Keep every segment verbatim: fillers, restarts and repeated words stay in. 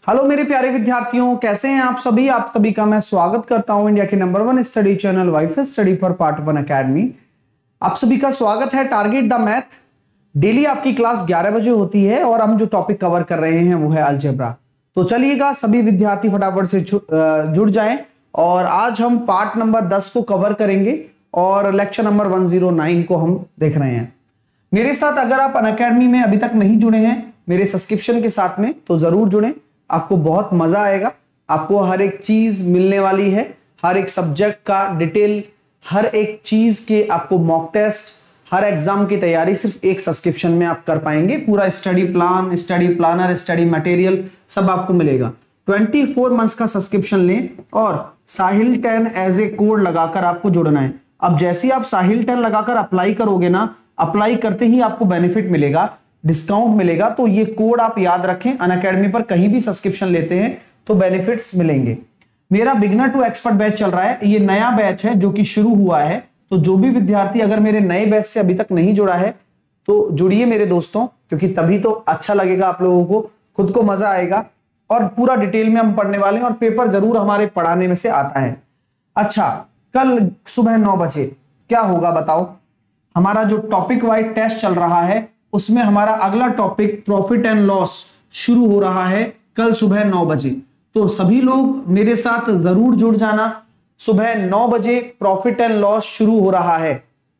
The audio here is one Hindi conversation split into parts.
हेलो मेरे प्यारे विद्यार्थियों, कैसे हैं आप सभी। आप सभी का मैं स्वागत करता हूं इंडिया के number one study channel wifi study for part one academy. आप सभी का स्वागत है। टारगेट द मैथ डेली आपकी क्लास ग्यारह बजे होती है और हम जो टॉपिक कवर कर रहे हैं वो है अलजेब्रा। तो चलिएगा सभी विद्यार्थी फटाफट से जुड़ जाएं और आज हम पार्ट नंबर दस को कवर करेंगे और lecture number one zero nine को हम देख रहे हैं। मेरे साथ अगर आप अनअकैडमी में अभी तक नहीं जुड़े हैं मेरे सब्सक्रिप्शन के साथ में तो जरूर जुड़ें, आपको बहुत मजा आएगा। आपको हर एक चीज मिलने वाली है, हर एक सब्जेक्ट का डिटेल, हर एक चीज के आपको मॉक टेस्ट, हर एग्जाम की तैयारी सिर्फ एक सब्सक्रिप्शन में आप कर पाएंगे। पूरा study plan, study planner, study material सब आपको मिलेगा। चौबीस मंथ्स का सब्सक्रिप्शन लें और Sahil ten as a code लगाकर आपको जुड़ना है। अब जैसे ही आप साहिल टेन लगाकर अप्लाई करोगे ना, अप्लाई करते ही आपको बेनिफिट मिलेगा, डिस्काउंट मिलेगा। तो ये कोड आप याद रखें, अनअकैडमी पर कहीं भी सब्सक्रिप्शन लेते हैं तो बेनिफिट्स मिलेंगे। मेरा बिगनर टू एक्सपर्ट बैच चल रहा है, ये नया बैच है जो कि शुरू हुआ है। तो जो भी विद्यार्थी अगर मेरे नए बैच से अभी तक नहीं जुड़ा है तो जुड़िए मेरे दोस्तों, क्योंकि तभी तो अच्छा लगेगा आप लोगों को, खुद को मजा आएगा और पूरा डिटेल में हम पढ़ने वाले हैं और पेपर जरूर हमारे पढ़ाने में से आता है। अच्छा, कल सुबह नौ बजे क्या होगा बताओ। हमारा जो टॉपिक वाइज टेस्ट चल रहा है उसमें हमारा अगला टॉपिक प्रॉफिट एंड लॉस शुरू हो रहा है कल सुबह नौ बजे। तो सभी लोग मेरे साथ जरूर जुड़ जाना। सुबह नौ बजे प्रॉफिट एंड लॉस शुरू हो रहा है,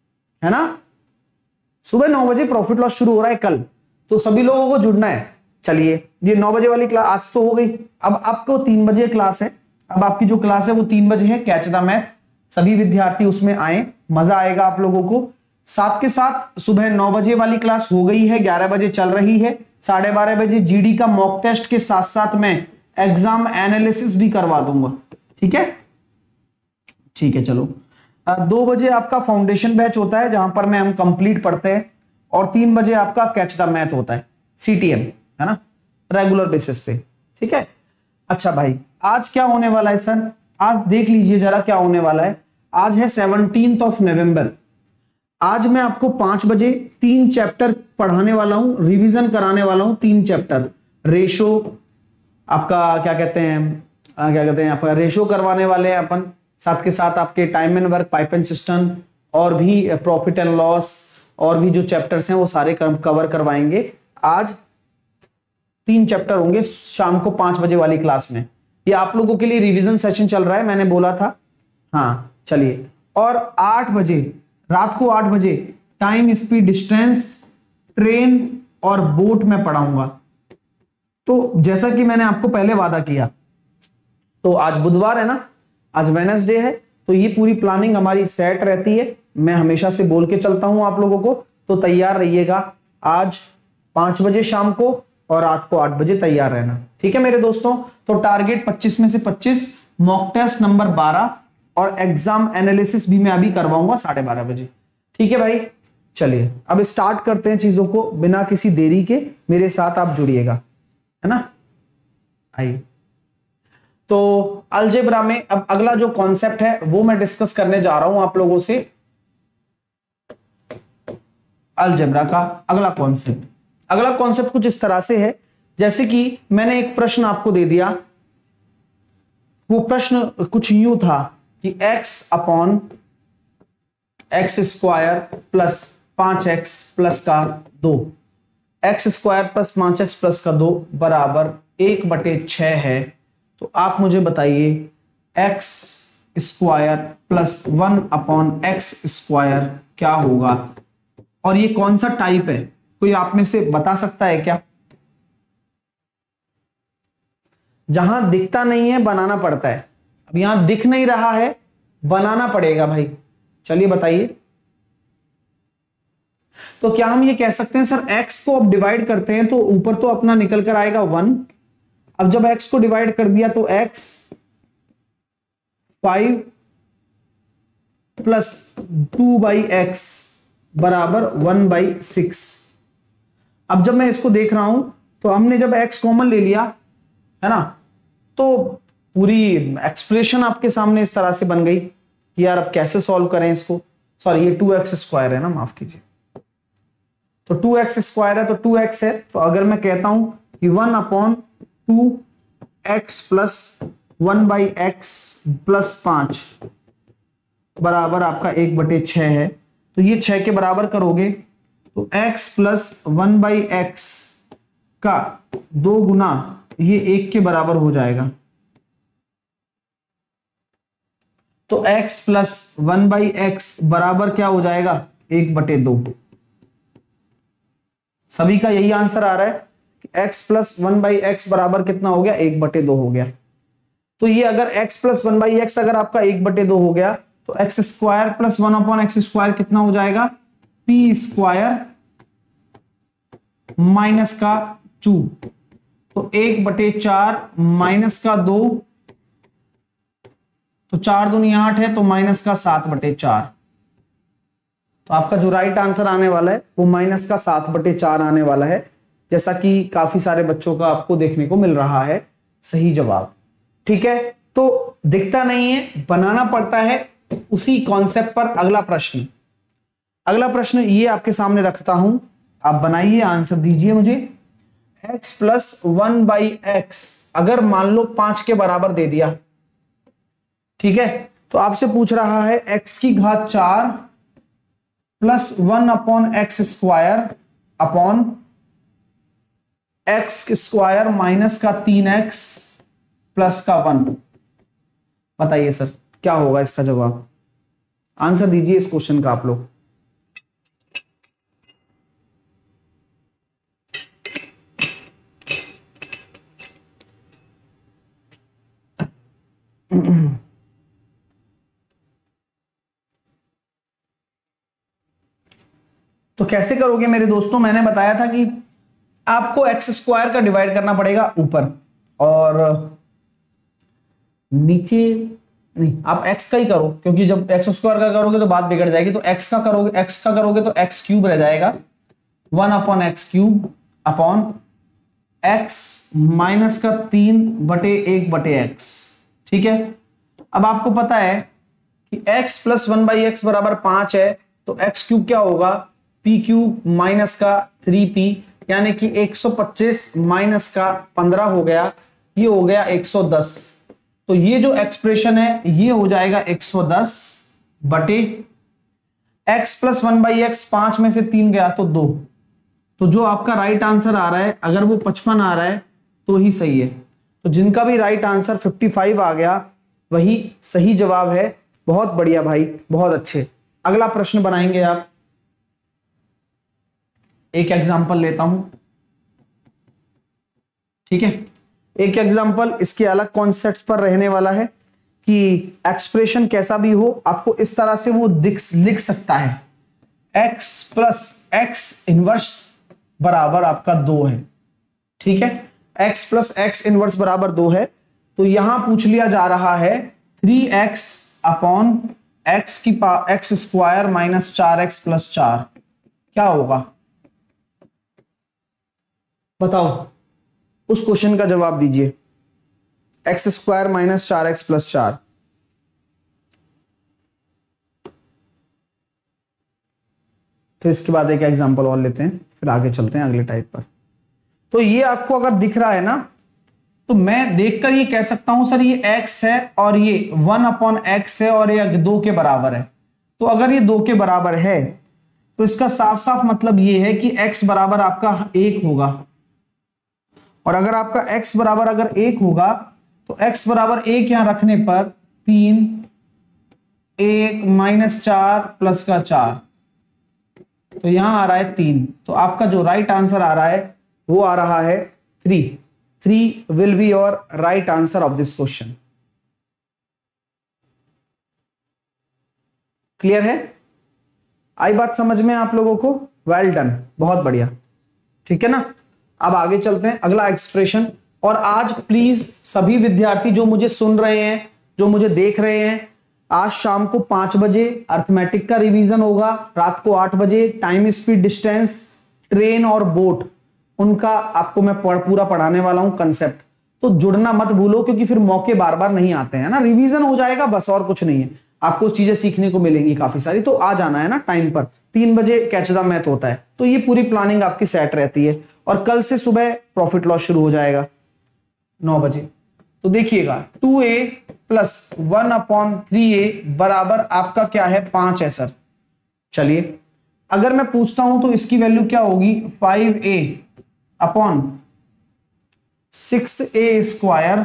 है ना। सुबह नौ बजे प्रॉफिट लॉस शुरू हो रहा है कल, तो सभी लोगों को जुड़ना है। चलिए, ये नौ बजे वाली क्लास आज तो हो गई। अब आपको तीन बजे क्लास है। अब आपकी जो क्लास है वो तीन बजे है, कैच द मैथ। सभी विद्यार्थी उसमें आए, मजा आएगा आप लोगों को। साथ के साथ सुबह नौ बजे वाली क्लास हो गई है, ग्यारह बजे चल रही है। साढ़े बारह बजे जीडी का मॉक टेस्ट के साथ साथ मैं एग्जाम एनालिसिस भी करवा दूंगा। ठीक है, ठीक है। चलो, दो बजे आपका फाउंडेशन बैच होता है जहां पर में हम कंप्लीट पढ़ते हैं और तीन बजे आपका कैच द मैथ होता है, सीटीएम, है ना, रेगुलर बेसिस पे। ठीक है। अच्छा भाई, आज क्या होने वाला है सर? आज देख लीजिए जरा क्या होने वाला है। आज है सेवनटीन्थ ऑफ नवंबर। आज मैं आपको पांच बजे तीन चैप्टर पढ़ाने वाला हूं, रिवीजन कराने वाला हूं। तीन चैप्टर, रेशो, आपका क्या कहते हैं आ, क्या कहते हैं आपका रेशो करवाने वाले हैं अपन। साथ के साथ आपके time and work, pipe and cistern और भी प्रॉफिट एंड लॉस और भी जो चैप्टर्स हैं वो सारे कवर करवाएंगे। आज तीन चैप्टर होंगे शाम को पांच बजे वाली क्लास में। ये आप लोगों के लिए रिवीजन सेशन चल रहा है, मैंने बोला था। हाँ चलिए, और आठ बजे रात को आठ बजे टाइम, स्पीड, डिस्टेंस, ट्रेन और बोट में पढ़ाऊंगा। तो जैसा कि मैंने आपको पहले वादा किया, तो आज बुधवार है ना, आज वेडनेसडे है, तो ये पूरी प्लानिंग हमारी सेट रहती है। मैं हमेशा से बोल के चलता हूं आप लोगों को, तो तैयार रहिएगा। आज पांच बजे शाम को और रात को आठ बजे तैयार रहना। ठीक है मेरे दोस्तों। तो टारगेट पच्चीस में से पच्चीस, मॉक टेस्ट नंबर बारह और एग्जाम एनालिसिस भी मैं अभी करवाऊंगा साढ़े बारह बजे। ठीक है भाई, चलिए अब स्टार्ट करते हैं चीजों को बिना किसी देरी के। मेरे साथ आप जुड़िएगा, है ना। आइए, तो अलजेब्रा में अब अगला जो कॉन्सेप्ट है वो मैं डिस्कस करने जा रहा हूं आप लोगों से। अलजेब्रा का अगला कॉन्सेप्ट अगला कॉन्सेप्ट कुछ इस तरह से है, जैसे कि मैंने एक प्रश्न आपको दे दिया। वो प्रश्न कुछ यूं था कि x upon x square plus पांच एक्स प्लस का दो, एक्स स्क्वायर प्लस पांच एक्स प्लस का दो बराबर एक बटे छह है। तो आप मुझे बताइए x square plus one upon x square क्या होगा, और ये कौन सा टाइप है? कोई आप में से बता सकता है क्या? जहां दिखता नहीं है बनाना पड़ता है। अब यहां दिख नहीं रहा है, बनाना पड़ेगा भाई। चलिए बताइए। तो क्या हम ये कह सकते हैं सर x को अब डिवाइड करते हैं तो ऊपर तो अपना निकल कर आएगा वन। अब जब x को डिवाइड कर दिया तो x five plus two by x बराबर वन बाई सिक्स। अब जब मैं इसको देख रहा हूं तो हमने जब x कॉमन ले लिया, है ना, तो पूरी एक्सप्रेशन आपके सामने इस तरह से बन गई कि यार अब कैसे सॉल्व करें इसको। सॉरी, ये टू एक्स स्क्वायर है ना, माफ कीजिए। तो टू एक्स स्क्वायर है तो टू एक्स है। तो अगर मैं कहता हूं कि one upon two x plus one by x plus पांच बराबर आपका एक बटे छह है। तो ये छह के बराबर करोगे तो x plus one by x का दो गुना ये एक के बराबर हो जाएगा। तो x plus one by x बराबर क्या हो जाएगा, एक बटे दो। सभी का यही आंसर आ रहा है कि x plus one by x बराबर कितना हो गया, एक बटे दो हो गया। तो ये अगर x plus one by x अगर आपका एक बटे दो हो गया तो x square plus one upon x square कितना हो जाएगा, पी स्क्वायर माइनस का टू। तो एक बटे चार माइनस का दो, तो चार दूनी आठ है, तो माइनस का सात बटे चार। तो आपका जो राइट आंसर आने वाला है वो माइनस का सात बटे चार आने वाला है, जैसा कि काफी सारे बच्चों का आपको देखने को मिल रहा है सही जवाब। ठीक है, तो दिखता नहीं है, बनाना पड़ता है। उसी कॉन्सेप्ट पर अगला प्रश्न अगला प्रश्न ये आपके सामने रखता हूं, आप बनाइए, आंसर दीजिए मुझे। x plus one by x अगर मान लो पांच के बराबर दे दिया, ठीक है, तो आपसे पूछ रहा है x की घात चार plus one upon x square upon x square minus का तीन एक्स प्लस का वन। बताइए सर क्या होगा इसका जवाब, आंसर दीजिए इस क्वेश्चन का आप लोग। तो कैसे करोगे मेरे दोस्तों, मैंने बताया था कि आपको एक्स स्क्वायर का डिवाइड करना पड़ेगा ऊपर और नीचे नहीं, आप x का ही करो, क्योंकि जब एक्स स्क्वायर का करोगे तो बात बिगड़ जाएगी। तो x का करोगे x का करोगे तो एक्स क्यूब रह जाएगा, one upon x cube upon x minus का तीन बटे एक बटे एक्स। ठीक है, अब आपको पता है कि x plus one by x बराबर पांच है, तो x क्यूब क्या होगा, p क्यूब माइनस का थ्री पी, यानी कि एक सौ पच्चीस माइनस का पंद्रह हो गया, ये हो गया एक सौ दस। तो ये जो एक्सप्रेशन है ये हो जाएगा एक सौ दस बटे x plus one by x, पांच में से तीन गया तो दो। तो जो आपका राइट आंसर आ रहा है अगर वो पचपन आ रहा है तो ही सही है। तो जिनका भी राइट आंसर पचपन आ गया वही सही जवाब है। बहुत बढ़िया भाई, बहुत अच्छे। अगला प्रश्न बनाएंगे आप, एक एग्जांपल लेता हूं। ठीक है, एक एग्जांपल इसके अलग कॉन्सेप्ट पर रहने वाला है कि एक्सप्रेशन कैसा भी हो आपको इस तरह से वो दिख लिख सकता है। x प्लस एक्स इनवर्स बराबर आपका दो है। ठीक है, x प्लस एक्स इनवर्स बराबर दो है, तो यहां पूछ लिया जा रहा है थ्री एक्स अपॉन एक्स की एक्स स्क्वायर माइनस चार एक्स प्लस चार क्या होगा, बताओ उस क्वेश्चन का जवाब दीजिए। एक्स स्क्वायर माइनस चार एक्स प्लस चार, फिर इसके बाद एक एग्जांपल और लेते हैं, फिर आगे चलते हैं अगले टाइप पर। तो ये आपको अगर दिख रहा है ना, तो मैं देखकर ये कह सकता हूं सर ये x है और ये वन अपॉन एक्स है और ये दो के बराबर है। तो अगर ये दो के बराबर है तो इसका साफ साफ मतलब ये है कि x बराबर आपका एक होगा, और अगर आपका x बराबर अगर एक होगा तो x बराबर एक यहां रखने पर तीन, एक माइनस चार प्लस का चार, तो यहां आ रहा है तीन। तो आपका जो राइट आंसर आ रहा है वो आ रहा है three. Three will be your right answer of this question. Clear है, आई बात समझ में आप लोगों को? वेल डन, बहुत बढ़िया। ठीक है ना, अब आगे चलते हैं अगला एक्सप्रेशन। और आज प्लीज सभी विद्यार्थी जो मुझे सुन रहे हैं, जो मुझे देख रहे हैं, आज शाम को पांच बजे अर्थमेटिक का रिवीजन होगा, रात को आठ बजे टाइम, स्पीड, डिस्टेंस, ट्रेन और बोट, उनका आपको मैं पढ़, पूरा पढ़ाने वाला हूं कंसेप्ट। तो जुड़ना मत भूलो, क्योंकि फिर मौके बार बार नहीं आते हैं ना, रिवीजन हो जाएगा बस, और कुछ नहीं है। आपको चीजें सीखने को मिलेंगी काफी सारी, तो आ जाना है ना टाइम पर। तीन बजे कैच द मैथ होता है, तो ये पूरी प्लानिंग आपकी सेट रहती है। और कल से सुबह प्रॉफिट लॉस शुरू हो जाएगा नौ बजे। तो देखिएगा two a plus one upon three a बराबर आपका क्या है, पांच है सर। चलिए अगर मैं पूछता हूं तो इसकी वैल्यू क्या होगी, five a upon six a square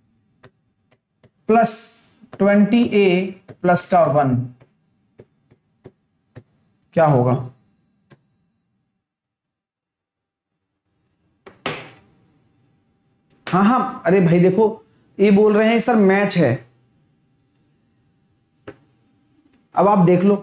plus twenty a plus का वन, क्या होगा? हाँ हाँ अरे भाई देखो ये बोल रहे हैं सर मैच है। अब आप देख लो,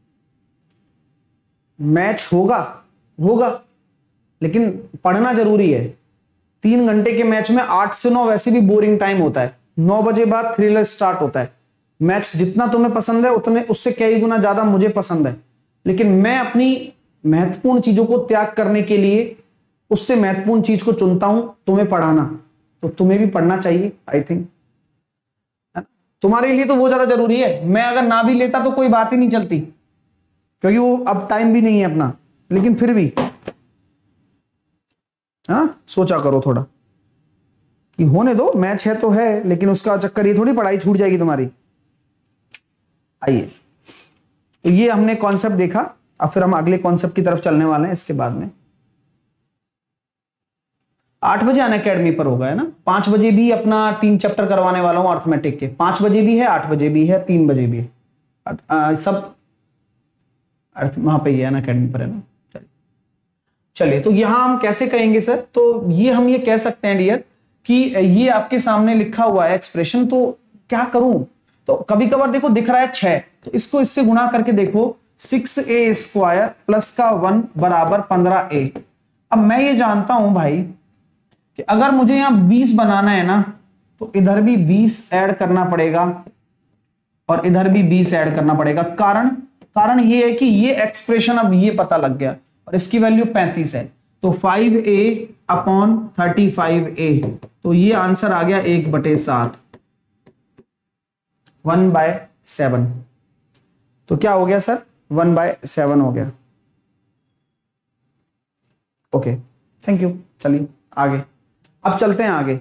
मैच होगा होगा लेकिन पढ़ना जरूरी है। तीन घंटे के मैच में आठ से नौ वैसे भी बोरिंग टाइम होता है, नौ बजे बाद थ्रिलर स्टार्ट होता है। मैच जितना तुम्हें पसंद है उतने उससे कई गुना ज्यादा मुझे पसंद है, लेकिन मैं अपनी महत्वपूर्ण चीजों को त्याग करने के लिए उससे महत्वपूर्ण चीज को चुनता हूं, तुम्हें पढ़ाना। तो तुम्हें भी पढ़ना चाहिए आई थिंक, तुम्हारे लिए तो वो ज्यादा जरूरी है। मैं अगर ना भी लेता तो कोई बात ही नहीं चलती, क्योंकि वो अब टाइम भी नहीं है अपना, लेकिन फिर भी हाँ सोचा करो थोड़ा कि होने दो, मैच है तो है, लेकिन उसका चक्कर ये थोड़ी पढ़ाई छूट जाएगी तुम्हारी। आइए तो ये हमने कॉन्सेप्ट देखा, अब फिर हम अगले कॉन्सेप्ट की तरफ चलने वाले हैं इसके बाद में। आठ बजे अन अकेडमी पर होगा है ना, पांच बजे भी अपना तीन चैप्टर करवाने वाला हूं अर्थमेटिक के, पांच बजे भी है, आठ बजे भी है, तीन बजे भी है, आ, सब अर्थ वहां पे ही है अन अकेडमी पर है ना। चलिए चलिए तो यहां हम कैसे कहेंगे सर, तो ये हम ये कह सकते हैं डियर कि ये आपके सामने लिखा हुआ है एक्सप्रेशन, तो क्या करूं, तो कभी कभार देखो दिख रहा है छह, तो इसको इससे गुणा करके देखो, सिक्स ए स्क्वायर प्लस का वन बराबर पंद्रह ए। अब मैं ये जानता हूं भाई कि अगर मुझे यहां बीस बनाना है ना, तो इधर भी बीस ऐड करना पड़ेगा और इधर भी बीस ऐड करना पड़ेगा। कारण कारण ये है कि ये एक्सप्रेशन अब ये पता लग गया और इसकी वैल्यू पैंतीस है, तो five a upon thirty five a, तो ये आंसर आ गया एक बटे सात, वन बाय सेवन। तो क्या हो गया सर, वन बाय सेवन हो गया। Okay thank you. चलिए आगे, अब चलते हैं आगे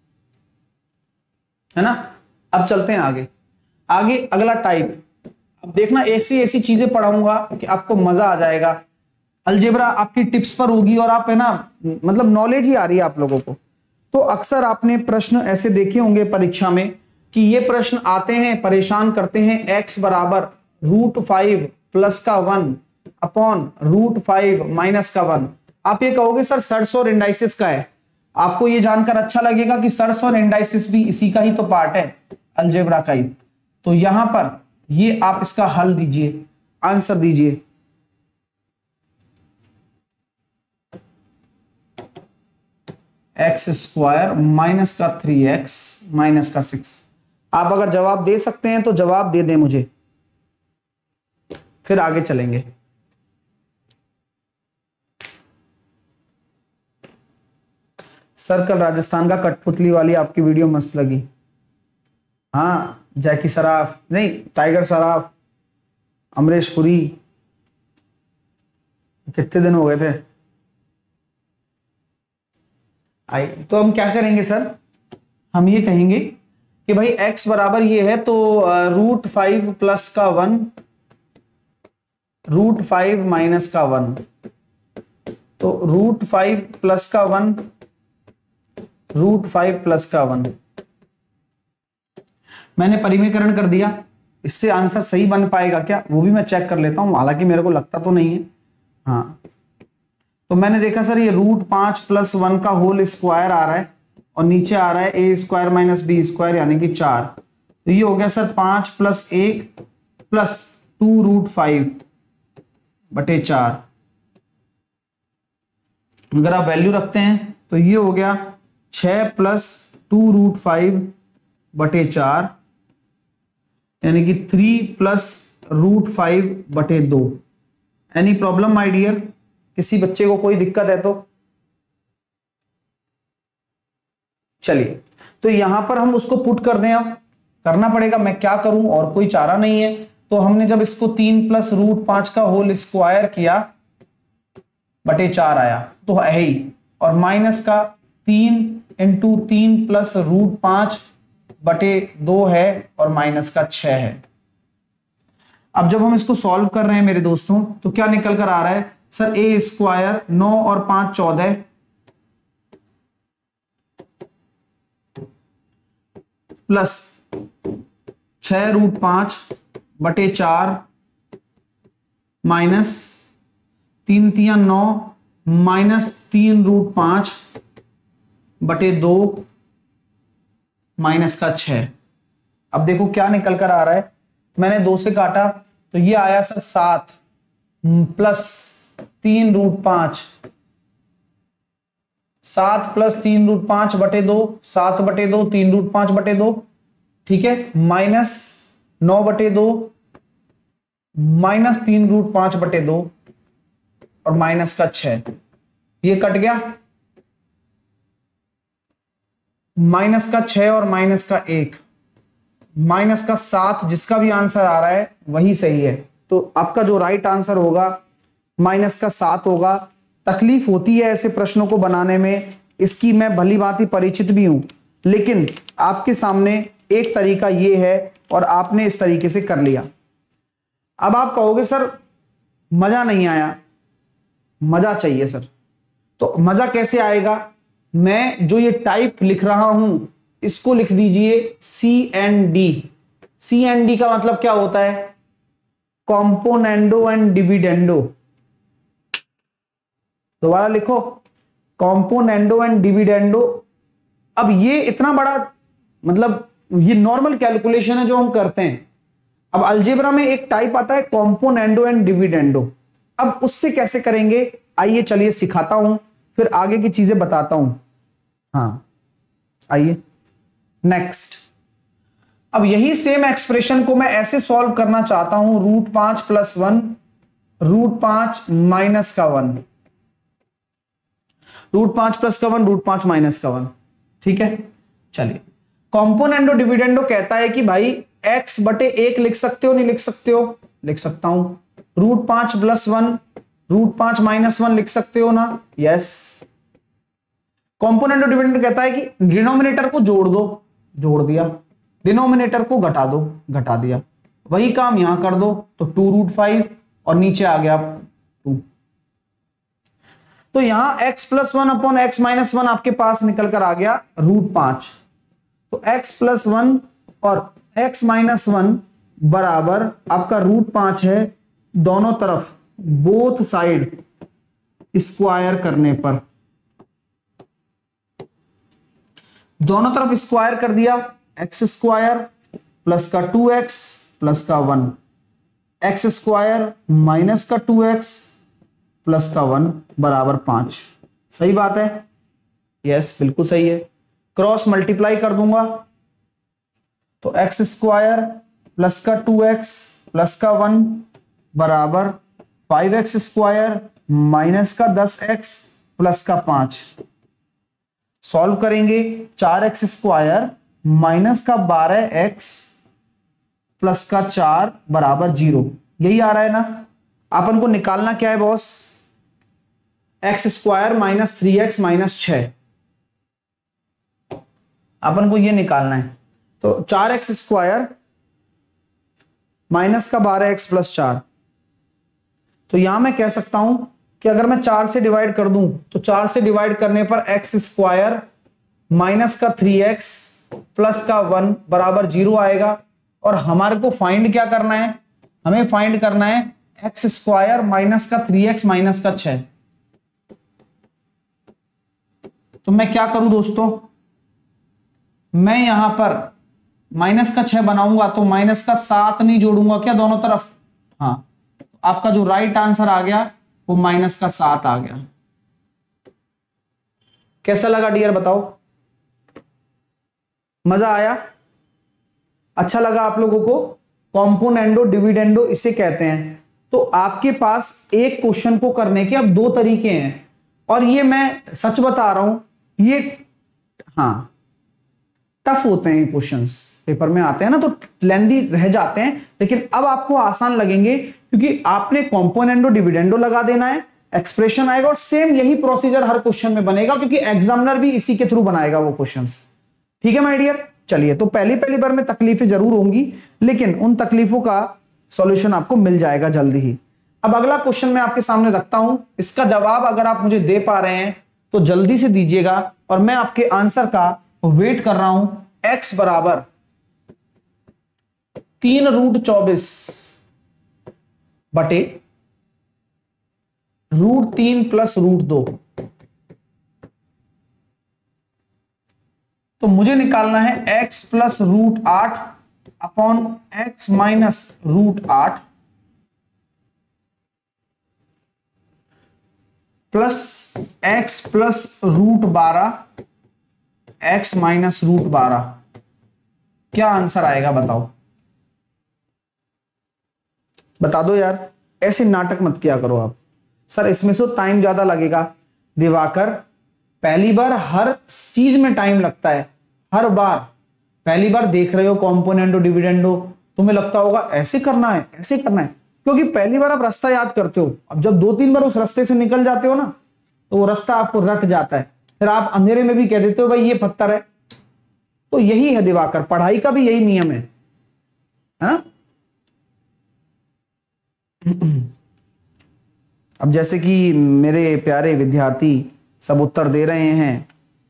है ना, अब चलते हैं आगे। आगे अगला टाइप, अब देखना ऐसी ऐसी चीजें पढ़ाऊंगा कि आपको मजा आ जाएगा। अलजेब्रा आपकी टिप्स पर होगी और आप है ना, मतलब नॉलेज ही आ रही है आप लोगों को। तो अक्सर आपने प्रश्न ऐसे देखे होंगे परीक्षा में कि ये प्रश्न आते हैं, परेशान करते हैं, x बराबर रूट फाइव प्लस का one upon root five minus का वन। आप ये कहोगे सर सर्स और इंडाइसिस का है, आपको ये जानकर अच्छा लगेगा कि सर्स और इंडाइसिस भी इसी का ही तो पार्ट है, अलजेब्रा का ही। तो यहां पर ये आप इसका हल दीजिए, आंसर दीजिए। एक्स स्क्वायर माइनस का थ्री एक्स माइनस का सिक्स। आप अगर जवाब दे सकते हैं तो जवाब दे दें मुझे, फिर आगे चलेंगे। सर कल राजस्थान का कठपुतली वाली आपकी वीडियो मस्त लगी। हाँ जैकी सराफ नहीं, टाइगर सराफ, अमरीश पुरी, कितने दिन हो गए थे। आई तो हम क्या करेंगे सर, हम ये कहेंगे कि भाई x बराबर ये है, तो रूट फाइव प्लस का वन, रूट फाइव माइनस का वन, तो रूट फाइव प्लस का वन, रूट फाइव प्लस का वन। मैंने परिमेयकरण कर दिया, इससे आंसर सही बन पाएगा क्या वो भी मैं चेक कर लेता हूं, हालांकि मेरे को लगता तो नहीं है। हाँ तो मैंने देखा सर ये रूट पांच प्लस वन का होल स्क्वायर आ रहा है और नीचे आ रहा है a square minus b square यानी कि चार, तो ये हो गया सर पांच प्लस एक प्लस टू रूट फाइव बटे चार। अगर आप वैल्यू रखते हैं तो ये हो गया छह प्लस टू रूट फाइव बटे चार यानी कि थ्री प्लस रूट फाइव बटे दो। एनी प्रॉब्लम माय डियर, किसी बच्चे को कोई दिक्कत है तो चलिए, तो यहां पर हम उसको पुट कर दें। अब करना पड़ेगा, मैं क्या करूं, और कोई चारा नहीं है। तो हमने जब इसको तीन प्लस रूट पांच का होल स्क्वायर किया बटे चार आया तो है ही, और माइनस का तीन इंटू तीन प्लस रूट पांच बटे दो है और माइनस का छह है। अब जब हम इसको सॉल्व कर रहे हैं मेरे दोस्तों तो क्या निकल कर आ रहा है सर, ए स्क्वायर नौ और पांच चौदह प्लस छह रूट पांच बटे चार माइनस तीन तिया नौ माइनस तीन रूट पांच बटे दो माइनस का छह। अब देखो क्या निकल कर आ रहा है, मैंने दो से काटा तो ये आया सर सात प्लस तीन रूट पांच, सात प्लस तीन रूट पांच बटे दो, सात बटे दो तीन रूट पांच बटे दो, ठीक है, माइनस नौ बटे दो माइनस तीन रूट पांच बटे दो और माइनस का छह। ये कट गया, माइनस का छह और माइनस का एक, माइनस का सात, जिसका भी आंसर आ रहा है वही सही है। तो आपका जो राइट आंसर होगा माइनस का सात होगा। तकलीफ होती है ऐसे प्रश्नों को बनाने में, इसकी मैं भली भांति परिचित भी हूं, लेकिन आपके सामने एक तरीका ये है और आपने इस तरीके से कर लिया। अब आप कहोगे सर मजा नहीं आया, मजा चाहिए सर। तो मजा कैसे आएगा, मैं जो ये टाइप लिख रहा हूं इसको लिख दीजिए C and D. C and D का मतलब क्या होता है, कॉम्पोनेंडो एंड डिविडेंडो। दोबारा लिखो, कॉम्पोनेंडो एंड डिविडेंडो। अब ये इतना बड़ा मतलब ये नॉर्मल कैलकुलेशन है जो हम करते हैं। अब अलजेब्रा में एक टाइप आता है कॉम्पोनेंडो एंड डिविडेंडो। अब उससे कैसे करेंगे, आइए चलिए सिखाता हूं, फिर आगे की चीजें बताता हूं। हाँ आइए नेक्स्ट। अब यही सेम एक्सप्रेशन को मैं ऐसे सॉल्व करना चाहता हूं, रूट पांच प्लस वन, रूट पांच माइनस का वन, रूट पांच प्लस का वन, रूट पांच माइनस का वन, ठीक है। चलिए, कॉम्पोनेंडो डिविडेंडो कहता है कि भाई x बटे एक लिख सकते हो, नहीं लिख सकते हो, लिख सकता हूं। रूट पांच प्लस वन, रूट पांच माइनस वन लिख सकते हो ना, यस। कॉम्पोनेंट डिविडेंड कहता है कि डिनोमिनेटर को जोड़ दो, जोड़ दिया, डिनोमिनेटर को घटा दो, घटा दिया। वही काम यहां कर दो तो टू रूट फाइव और नीचे आ गया टू। तो यहां x plus one upon x minus one आपके पास निकल कर आ गया रूट पांच। तो x प्लस वन और x माइनस वन बराबर आपका रूट पांच है। दोनों तरफ बोथ साइड स्क्वायर करने पर, दोनों तरफ स्क्वायर कर दिया, एक्स स्क्वायर प्लस का टू एक्स प्लस का वन, एक्स स्क्वायर माइनस का टू एक्स प्लस का वन बराबर पांच। सही बात है, यस बिल्कुल सही है। क्रॉस मल्टीप्लाई कर दूंगा तो एक्स स्क्वायर प्लस का टू एक्स प्लस का वन बराबर फाइव एक्स स्क्वायर माइनस का दस एक्स प्लस का पांच। सॉल्व करेंगे, चार एक्स स्क्वायर माइनस का बारह एक्स प्लस का चार बराबर जीरो। यही आ रहा है ना। अपन को निकालना क्या है boss, x square minus three x minus छह, अपन को ये निकालना है। तो चार एक्स स्क्वायर माइनस का बारह एक्स प्लस चार, तो यहां मैं कह सकता हूं कि अगर मैं चार से डिवाइड कर दूं तो चार से डिवाइड करने पर एक्स स्क्वायर माइनस का थ्री एक्स प्लस का वन बराबर जीरो आएगा। और हमारे को फाइंड क्या करना है, हमें फाइंड करना है एक्स स्क्वायर माइनस का थ्री एक्स माइनस का छह। तो मैं क्या करूं दोस्तों, मैं यहां पर माइनस का छह बनाऊंगा तो माइनस का सात नहीं जोड़ूंगा क्या दोनों तरफ, हाँ, आपका जो राइट आंसर आ गया वो माइनस का सात आ गया। कैसा लगा डियर बताओ, मजा आया, अच्छा लगा आप लोगों को। कॉम्पोनेंडो डिविडेंडो इसे कहते हैं। तो आपके पास एक क्वेश्चन को करने के अब दो तरीके हैं, और ये मैं सच बता रहा हूं, ये हाँ टफ होते हैं क्वेश्चंस, पेपर में आते हैं ना तो लेंदी रह जाते हैं, लेकिन अब आपको आसान लगेंगे क्योंकि आपने कॉम्पोनेंडो डिविडेंडो लगा देना है एक्सप्रेशन आएगा और सेम यही प्रोसीजर हर क्वेश्चन में बनेगा, क्योंकि एग्जामिनर भी इसी के थ्रू बनाएगा वो क्वेश्चंस। ठीक है माय डियर, चलिए तो पहली पहली बार में तकलीफें जरूर होंगी, लेकिन उन तकलीफों का सॉल्यूशन आपको मिल जाएगा जल्दी ही। अब अगला क्वेश्चन मैं आपके सामने रखता हूं, इसका जवाब अगर आप मुझे दे पा रहे हैं तो जल्दी से दीजिएगा, और मैं आपके आंसर का वेट कर रहा हूं। x बराबर तीन रूट चौबीस बटे रूट तीन प्लस रूट दो, तो मुझे निकालना है x प्लस रूट आठ अपॉन एक्स माइनस रूट आठ प्लस x प्लस रूट बारह एक्स माइनस रूट बारह। क्या आंसर आएगा बताओ, बता दो यार, ऐसे नाटक मत किया करो आप। सर इसमें से टाइम ज्यादा लगेगा। दिवाकर, पहली बार हर चीज में टाइम लगता है, हर बार पहली बार देख रहे हो कॉम्पोनेंटो डिविडेंडो, तुम्हें लगता होगा ऐसे करना है ऐसे करना है, क्योंकि पहली बार आप रास्ता याद करते हो। अब जब दो तीन बार उस रास्ते से निकल जाते हो ना, तो वो रास्ता आपको रट जाता है, फिर आप अंधेरे में भी कह देते हो भाई ये पत्थर है। तो यही है दिवाकर, पढ़ाई का भी यही नियम है, है ना। अब जैसे कि मेरे प्यारे विद्यार्थी सब उत्तर दे रहे हैं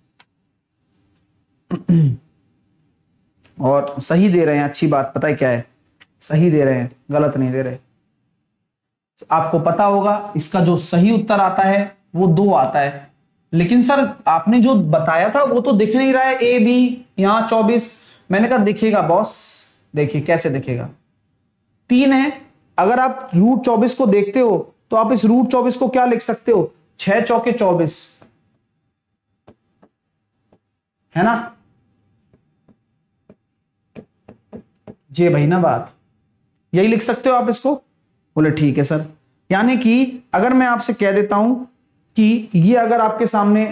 और सही दे रहे हैं, अच्छी बात, पता है क्या है, सही दे रहे हैं, गलत नहीं दे रहे। आपको पता होगा इसका जो सही उत्तर आता है वो दो आता है, लेकिन सर आपने जो बताया था वो तो दिख नहीं रहा है, ए बी यहां चौबीस। मैंने कहा दिखेगा बॉस, देखिए कैसे दिखेगा, तीन है। अगर आप रूट चौबीस को देखते हो तो आप इस रूट चौबीस को क्या लिख सकते हो, छह चौके चौबीस, है ना। जे भाई ना बात, यही लिख सकते हो आप इसको। बोले ठीक है सर, यानी कि अगर मैं आपसे कह देता हूं कि ये अगर आपके सामने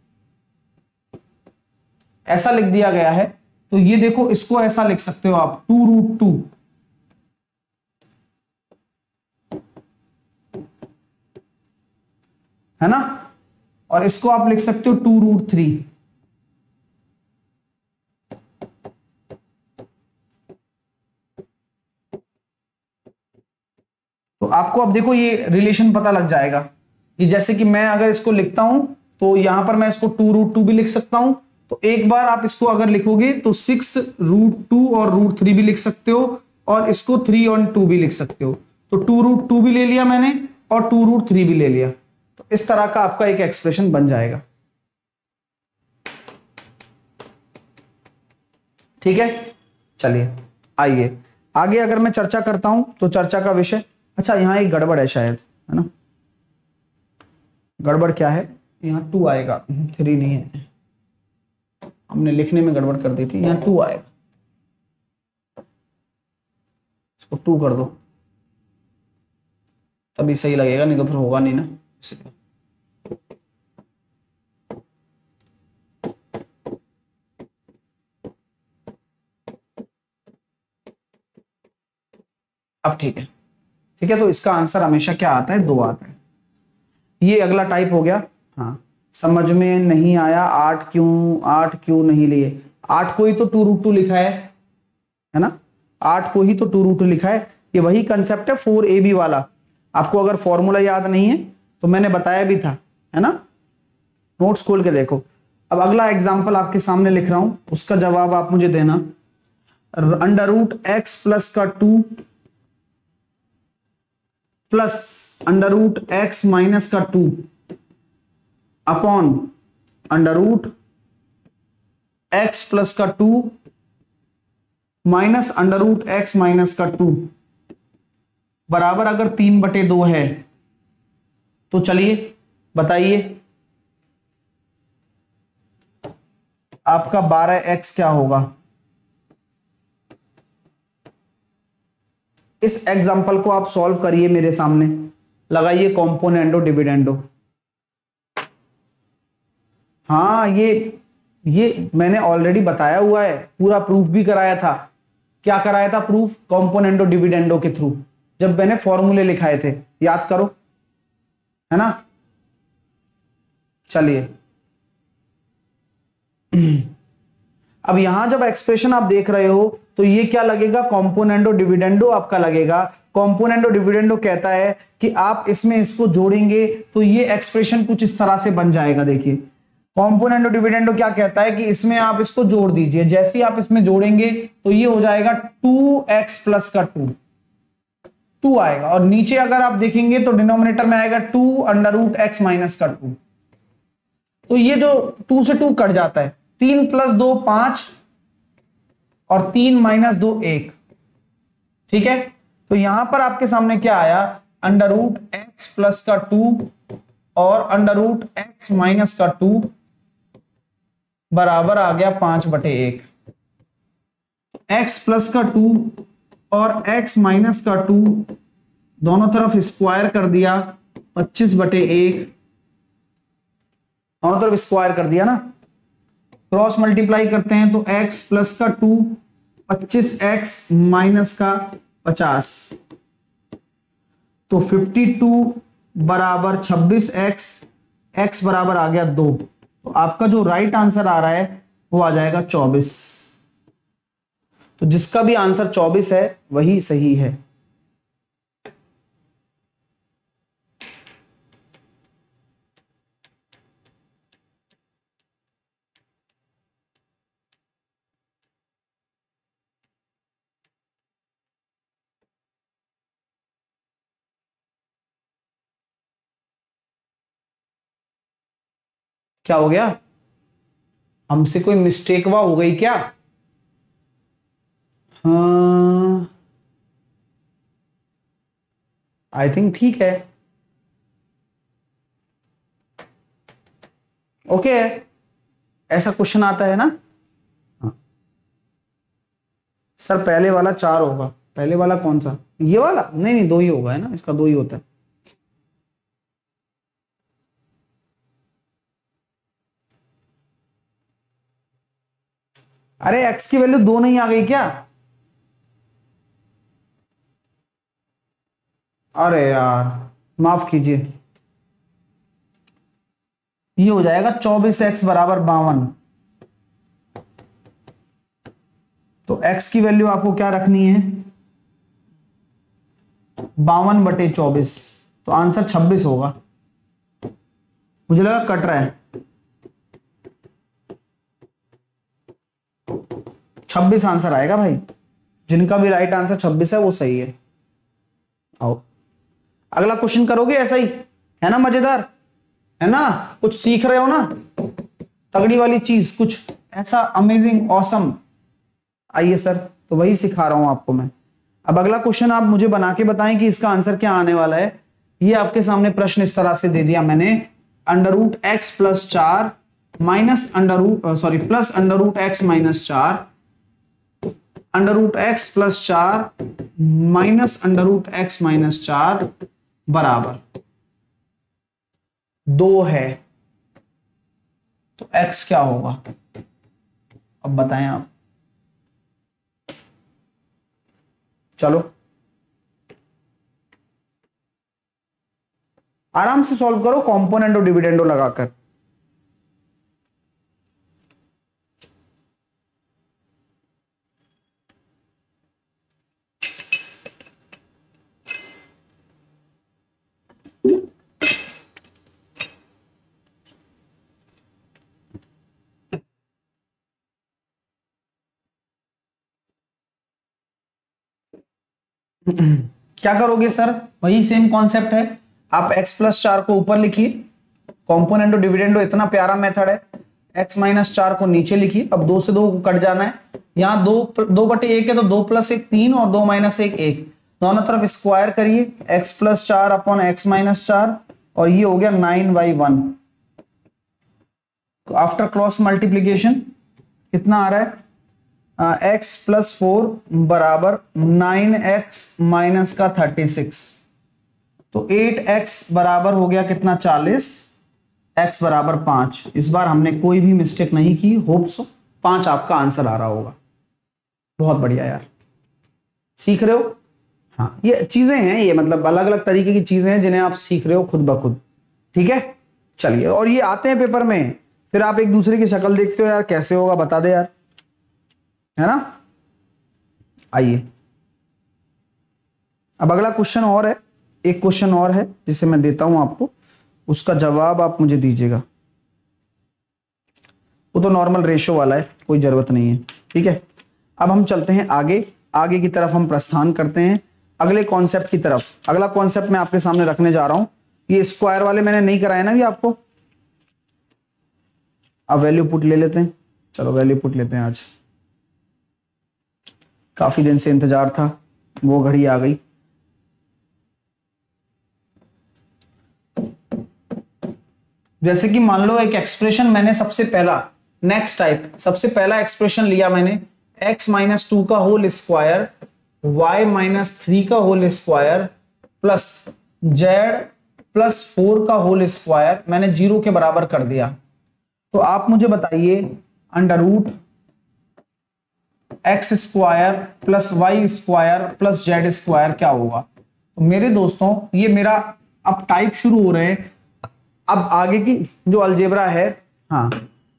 ऐसा लिख दिया गया है, तो ये देखो इसको ऐसा लिख सकते हो आप, टू रूट टू, है ना, और इसको आप लिख सकते हो टू रूट थ्री। तो आपको अब देखो ये रिलेशन पता लग जाएगा कि जैसे कि मैं अगर इसको लिखता हूं तो यहां पर मैं इसको टू रूट टू भी लिख सकता हूं, तो एक बार आप इसको अगर लिखोगे तो सिक्स रूट टू और रूट थ्री भी लिख सकते हो, और इसको थ्री और टू भी लिख सकते हो। तो टू रूट टू भी ले लिया मैंने और टू रूट थ्री भी ले लिया, तो इस तरह का आपका एक एक्सप्रेशन बन जाएगा। ठीक है, चलिए आइए आगे अगर मैं चर्चा करता हूं तो चर्चा का विषय, अच्छा यहां एक गड़बड़ है शायद, है ना। गड़बड़ क्या है, यहाँ टू आएगा, थ्री नहीं है, हमने लिखने में गड़बड़ कर दी थी, यहाँ टू आएगा, इसको टू कर दो तभी सही लगेगा, नहीं तो फिर होगा नहीं ना, इसलिए। अब ठीक है, ठीक है, तो इसका आंसर हमेशा क्या आता है, दो आता है। ये अगला टाइप हो गया। हाँ समझ में नहीं आया, आठ क्यों आठ क्यों नहीं लिए, आठ को ही तो टू रूट टू लिखा है, है ना, आठ को ही तो टू रूट टू लिखा है। ये वही कंसेप्ट है फोर ए बी वाला। आपको अगर फॉर्मूला याद नहीं है तो मैंने बताया भी था, है ना, नोट्स खोल के देखो। अब अगला एग्जाम्पल आपके सामने लिख रहा हूं, उसका जवाब आप मुझे देना। अंडर रूट एक्स प्लस का two plus under root x minus का two upon under root x plus का two minus under root x minus का टू बराबर अगर तीन बटे दो है तो चलिए बताइए आपका बारह एक्स क्या होगा। इस एग्जाम्पल को आप सॉल्व करिए, मेरे सामने लगाइए कॉम्पोनेंडो डिविडेंडो। हाँ ये ये मैंने ऑलरेडी बताया हुआ है, पूरा प्रूफ भी कराया था। क्या कराया था प्रूफ, कॉम्पोनेंडो डिविडेंडो के थ्रू, जब मैंने फॉर्मूले लिखाए थे, याद करो, है ना। चलिए अब यहां जब एक्सप्रेशन आप देख रहे हो तो ये क्या लगेगा, कॉम्पोनेंडो डिविडेंडो आपका लगेगा। कॉम्पोनेंडो डिविडेंडो कहता है कि आप इसमें इसको जोड़ेंगे तो ये एक्सप्रेशन कुछ इस तरह से बन जाएगा। देखिए कॉम्पोनेंडो डिविडेंडो क्या कहता है कि इसमें आप इसको जोड़ दीजिए, जैसे ही आप इसमें जोड़ेंगे तो ये हो जाएगा टू एक्स प्लस का टू टू आएगा, और नीचे अगर आप देखेंगे तो डिनोमिनेटर में आएगा two under root x minus का टू। तो ये जो टू से टू कट जाता है, तीन प्लस दो पांच और तीन माइनस दो एक, ठीक है। तो यहां पर आपके सामने क्या आया, अंडर रूट एक्स प्लस का टू और अंडर रूट एक्स माइनस का टू बराबर आ गया पांच बटे एक। एक्स प्लस का टू और एक्स माइनस का टू दोनों तरफ स्क्वायर कर दिया, पच्चीस बटे एक, दोनों तरफ स्क्वायर कर दिया ना। क्रॉस मल्टीप्लाई करते हैं तो x प्लस का टू, पच्चीस एक्स माइनस का पचास, तो बावन बराबर छब्बीस एक्स, x बराबर आ गया दो। तो आपका जो राइट आंसर आ रहा है वो आ जाएगा चौबीस। तो जिसका भी आंसर चौबीस है वही सही है। क्या हो गया, हमसे कोई मिस्टेक वा हो गई क्या? हाँ आई थिंक ठीक है, ओके है। ऐसा क्वेश्चन आता है ना। हाँ सर पहले वाला चार होगा, पहले वाला कौन सा, ये वाला? नहीं नहीं दो ही होगा, है ना, इसका दो ही होता है। अरे x की वैल्यू दो नहीं आ गई क्या? अरे यार माफ कीजिए, ये हो जाएगा चौबीस एक्स बराबर बावन। तो x की वैल्यू आपको क्या रखनी है, बावन बटे चौबीस, तो आंसर छब्बीस होगा। मुझे लगा कट रहा है, छब्बीस आंसर आएगा भाई। जिनका भी राइट आंसर छब्बीस है वो सही है। आओ अगला क्वेश्चन करोगे ऐसा ही, है ना, मजेदार है ना, कुछ सीख रहे हो ना, तगड़ी वाली चीज, कुछ ऐसा अमेजिंग ऑसम। आइए सर, तो वही सिखा रहा हूं आपको मैं। अब अगला क्वेश्चन आप मुझे बना के बताएं कि इसका आंसर क्या आने वाला है। ये आपके सामने प्रश्न इस तरह से दे दिया मैंने, अंडर रूट एक्स प्लस चार minus under root sorry plus under root x minus चार, अंडर रूट एक्स प्लस चार minus under root x minus चार बराबर दो है। तो x क्या होगा, अब बताएं आप। चलो आराम से सॉल्व करो, कॉम्पोनेंडो डिविडेंडो लगाकर। क्या करोगे सर, वही सेम कॉन्सेप्ट है। आप x प्लस चार को ऊपर लिखिए, कॉम्पोनेंडो डिविडेंडो इतना प्यारा मेथड है। x माइनस चार को नीचे लिखिए, अब दो से दो को कट जाना है, यहाँ दो दो बटे एक है तो दो प्लस एक तीन और दो माइनस एक एक, दोनों तरफ स्क्वायर करिए, x प्लस चार अपॉन एक्स माइनस चार, और ये हो गया nine by one. After cross multiplication कितना आ रहा है, एक्स प्लस फोर बराबर नाइन एक्स माइनस का थर्टी सिक्स, तो एट एक्स बराबर हो गया कितना, चालीस, x बराबर पांच। इस बार हमने कोई भी मिस्टेक नहीं की, होप सो पांच आपका आंसर आ रहा होगा। बहुत बढ़िया यार, सीख रहे हो। हाँ ये चीजें हैं, ये मतलब अलग अलग तरीके की चीजें हैं जिन्हें आप सीख रहे हो खुद ब खुद। ठीक है, चलिए। और ये आते हैं पेपर में, फिर आप एक दूसरे की शक्ल देखते हो, यार कैसे होगा बता दे यार, है ना। आइए अब अगला क्वेश्चन और है, एक क्वेश्चन और है जिसे मैं देता हूं आपको, उसका जवाब आप मुझे दीजिएगा। वो तो नॉर्मल रेशो वाला है, कोई जरूरत नहीं है, ठीक है। अब हम चलते हैं आगे, आगे की तरफ हम प्रस्थान करते हैं अगले कॉन्सेप्ट की तरफ। अगला कॉन्सेप्ट मैं आपके सामने रखने जा रहा हूं, ये स्क्वायर वाले मैंने नहीं कराए ना भी आपको। अब वैल्यू पुट ले लेते हैं, चलो वैल्यू पुट लेते हैं। आज काफी दिन से इंतजार था, वो घड़ी आ गई। जैसे कि मान लो एक एक्सप्रेशन मैंने सबसे पहला, नेक्स्ट टाइप, सबसे पहला एक्सप्रेशन लिया मैंने x माइनस टू का whole square y minus three का whole square plus z plus four का होल स्क्वायर मैंने जीरो के बराबर कर दिया। तो आप मुझे बताइए under root x square plus y square plus z square क्या होगा। तो मेरे दोस्तों ये मेरा अब टाइप शुरू हो रहे हैं। अब आगे की जो अलजेब्रा है, हाँ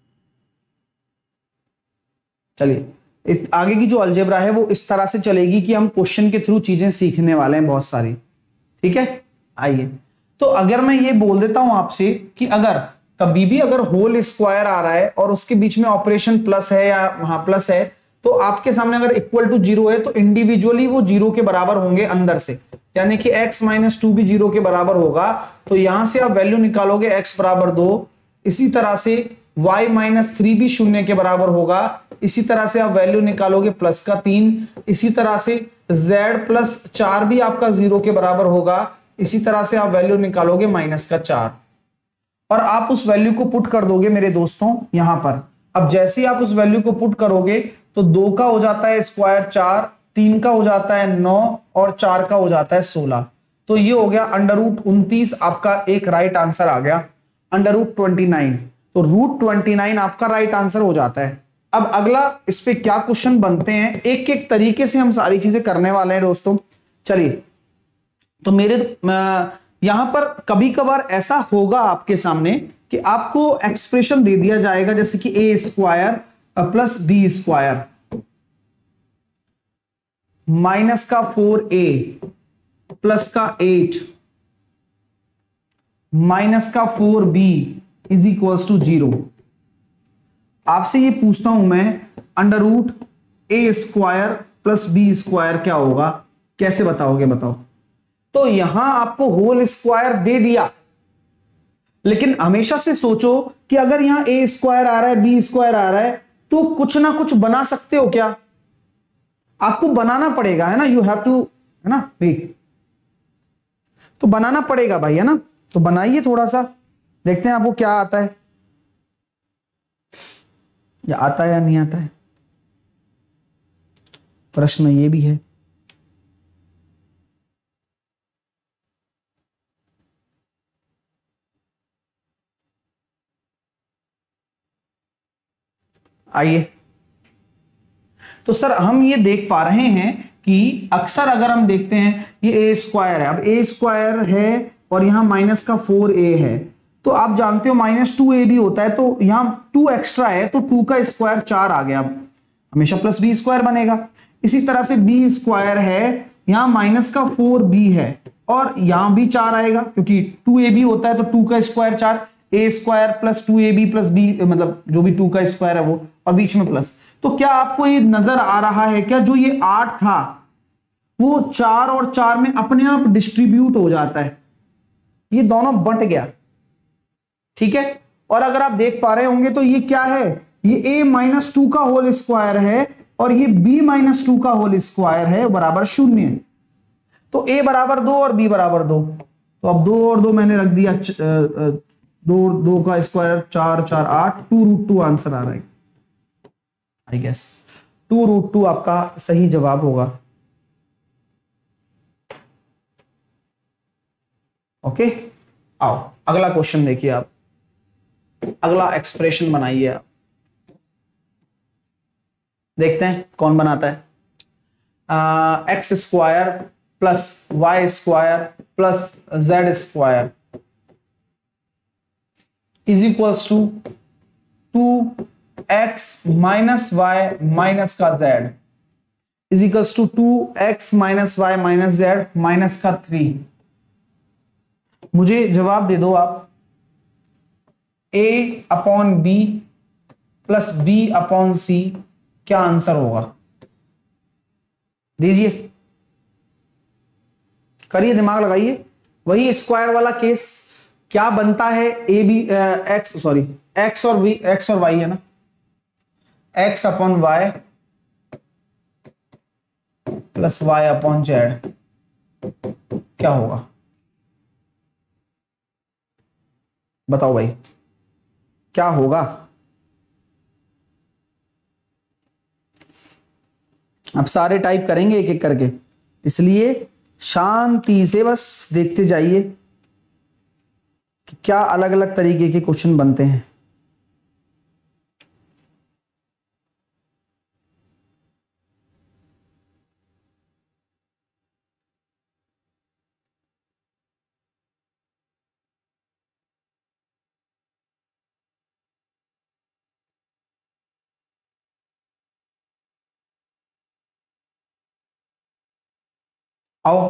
चलिए आगे की जो अलजेब्रा है वो इस तरह से चलेगी कि हम क्वेश्चन के थ्रू चीजें सीखने वाले हैं बहुत सारी, ठीक है। आइए तो अगर मैं ये बोल देता हूं आपसे कि अगर कभी भी अगर होल स्क्वायर आ रहा है और उसके बीच में ऑपरेशन प्लस है या हाँ प्लस है, तो आपके सामने अगर इक्वल टू जीरो है तो इंडिविजुअली वो जीरो के बराबर होंगे अंदर से, यानी कि x माइनस टू भी जीरो के बराबर होगा। तो यहां से आप वैल्यू निकालोगे x बराबर दो, इसी तरह से y माइनस थ्री भी शून्य के बराबर होगा, इसी तरह से आप वैल्यू निकालोगे प्लस का तीन, इसी तरह से z प्लस चार भी आपका जीरो के बराबर होगा, इसी तरह से आप वैल्यू निकालोगे माइनस का चार, और आप उस वैल्यू को पुट कर दोगे मेरे दोस्तों यहां पर। अब जैसे ही आप उस वैल्यू को पुट करोगे तो दो का हो जाता है स्क्वायर चार, तीन का हो जाता है नौ और चार का हो जाता है सोलह। तो ये हो गया अंडर रूट उनतीस, आपका एक राइट आंसर आ गया अंडर रूट ट्वेंटी नाइन। तो रूट ट्वेंटी नाइन आपका राइट आंसर हो जाता है। अब अगला इस पे क्या क्वेश्चन बनते हैं, एक एक तरीके से हम सारी चीजें करने वाले हैं दोस्तों। चलिए तो मेरे यहां पर कभी कभार ऐसा होगा आपके सामने कि आपको एक्सप्रेशन दे दिया जाएगा जैसे कि a square plus b square minus का फोर ए प्लस का एट माइनस का four b is equals to zero. आपसे ये पूछता हूं मैं under root a square plus b square क्या होगा, कैसे बताओगे बताओ। तो यहां आपको होल स्क्वायर दे दिया, लेकिन हमेशा से सोचो कि अगर यहां ए स्क्वायर आ रहा है बी स्क्वायर आ रहा है तो कुछ ना कुछ बना सकते हो क्या, आपको बनाना पड़ेगा, है ना। यू हैव टू, है ना वेट, तो बनाना पड़ेगा भाई, है ना। तो बनाइए थोड़ा सा, देखते हैं आपको क्या आता है, या आता है या नहीं आता है, प्रश्न ये भी है। आइए तो सर हम ये देख पा रहे हैं कि अक्सर अगर हम देखते हैं ये ए स्क्वायर है, अब ए स्क्वायर है और यहां माइनस का फोर ए है, तो आप जानते हो माइनस टू ए भी होता है, तो यहां टू एक्स्ट्रा है तो टू का स्क्वायर चार आ गया, अब हमेशा प्लस बी स्क्वायर बनेगा। इसी तरह से बी स्क्वायर है, यहां माइनस का फोर बी है और यहां भी चार आएगा क्योंकि टू ए बी होता है, तो टू का स्क्वायर चार, a square plus two a b plus b, मतलब जो भी टू का स्क्वायर है वो, और बीच में प्लस। तो क्या आपको ये नजर आ रहा है क्या, जो ये आठ था वो चार और चार में अपने आप डिस्ट्रीब्यूट हो जाता है, ये दोनों बंट गया, ठीक है। और अगर आप देख पा रहे होंगे तो ये क्या है, ये a माइनस टू का होल स्क्वायर है और ये b माइनस टू का होल स्क्वायर है बराबर शून्य। तो a बराबर दो और b बराबर दो, तो अब दो और दो मैंने रख दिया, दो दो का स्क्वायर चार चार आठ, टू रूट टू आंसर आ रहा है, I guess two root two आपका सही जवाब होगा। Okay okay? आओ अगला क्वेश्चन देखिए आप, अगला एक्सप्रेशन बनाइए आप, देखते हैं कौन बनाता है। X square plus y square plus z square is equals to two x minus y minus का z is equals to two x minus y minus z minus का थ्री। मुझे जवाब दे दो आप, a upon b plus b upon c क्या आंसर होगा? दीजिए, करिए, दिमाग लगाइए। वही स्क्वायर वाला केस, क्या बनता है? A b x sorry x और बी, एक्स और वाई है ना, x upon y plus y upon z क्या होगा? बताओ भाई क्या होगा? अब सारे टाइप करेंगे एक एक करके, इसलिए शांति से बस देखते जाइए कि क्या अलग अलग तरीके के क्वेश्चन बनते हैं। आओ,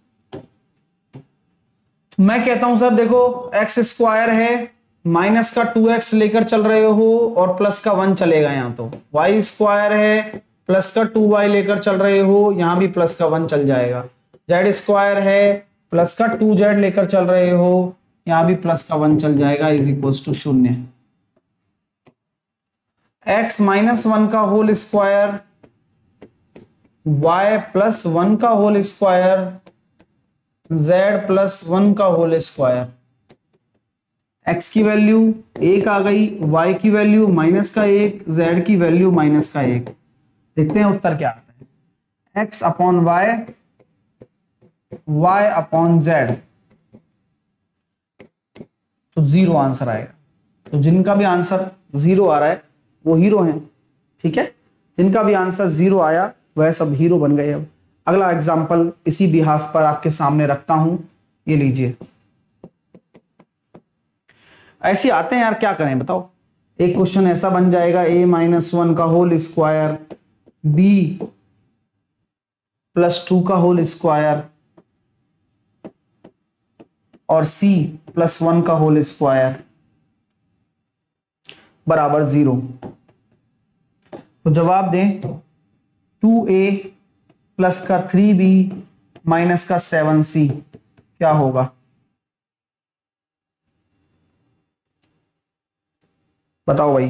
मैं कहता हूं सर देखो, एक्स स्क्वायर है, माइनस का टू एक्स लेकर चल रहे हो और प्लस का वन चलेगा यहां, तो वाई स्क्वायर है, प्लस का टू वाई लेकर चल रहे हो, यहां भी प्लस का वन चल जाएगा। जेड स्क्वायर है, प्लस का टू जेड लेकर चल रहे हो, यहां भी प्लस का वन चल जाएगा, इज इक्वल्स टू शून्य। एक्स माइनस वन का whole square, y plus one का whole square, z plus one का होल स्क्वायर। x की वैल्यू एक आ गई, y की वैल्यू माइनस का एक, z की वैल्यू माइनस का एक। देखते हैं उत्तर क्या आता है। x upon y, y upon z, तो जीरो आंसर आएगा। तो जिनका भी आंसर जीरो आ रहा है वो हीरो हैं, ठीक है। जिनका भी आंसर जीरो आया वह सब हीरो बन गए। अब अगला एग्जाम्पल इसी बिहाफ पर आपके सामने रखता हूं, ये लीजिए। ऐसे आते हैं यार, क्या करें बताओ। एक क्वेश्चन ऐसा बन जाएगा, a माइनस वन का whole square, b plus two का होल स्क्वायर और c प्लस वन का होल स्क्वायर बराबर जीरो। तो जवाब दें, टू ए प्लस का थ्री बी माइनस का सेवन सी क्या होगा? बताओ भाई।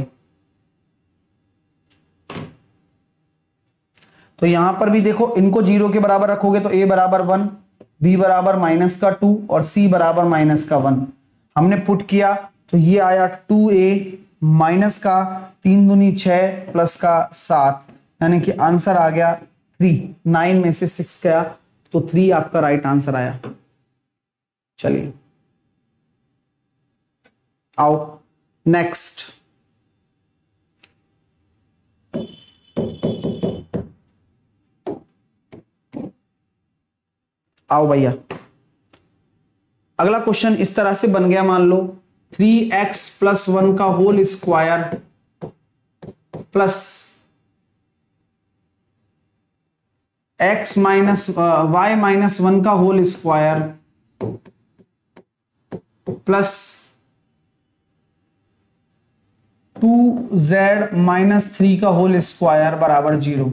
तो यहां पर भी देखो, इनको जीरो के बराबर रखोगे तो a बराबर वन, b बराबर माइनस का टू और c बराबर माइनस का वन। हमने पुट किया तो ये आया टू ए माइनस का तीन दूनी छह प्लस का सात, यानी कि आंसर आ गया थ्री। नाइन में से सिक्स गया तो थ्री आपका राइट आंसर आया। चलिए आओ नेक्स्ट। आओ भैया, अगला क्वेश्चन इस तरह से बन गया, मान लो थ्री एक्स प्लस वन का whole square plus x minus y minus one का whole square plus two z minus three का होल स्क्वायर बराबर जीरो।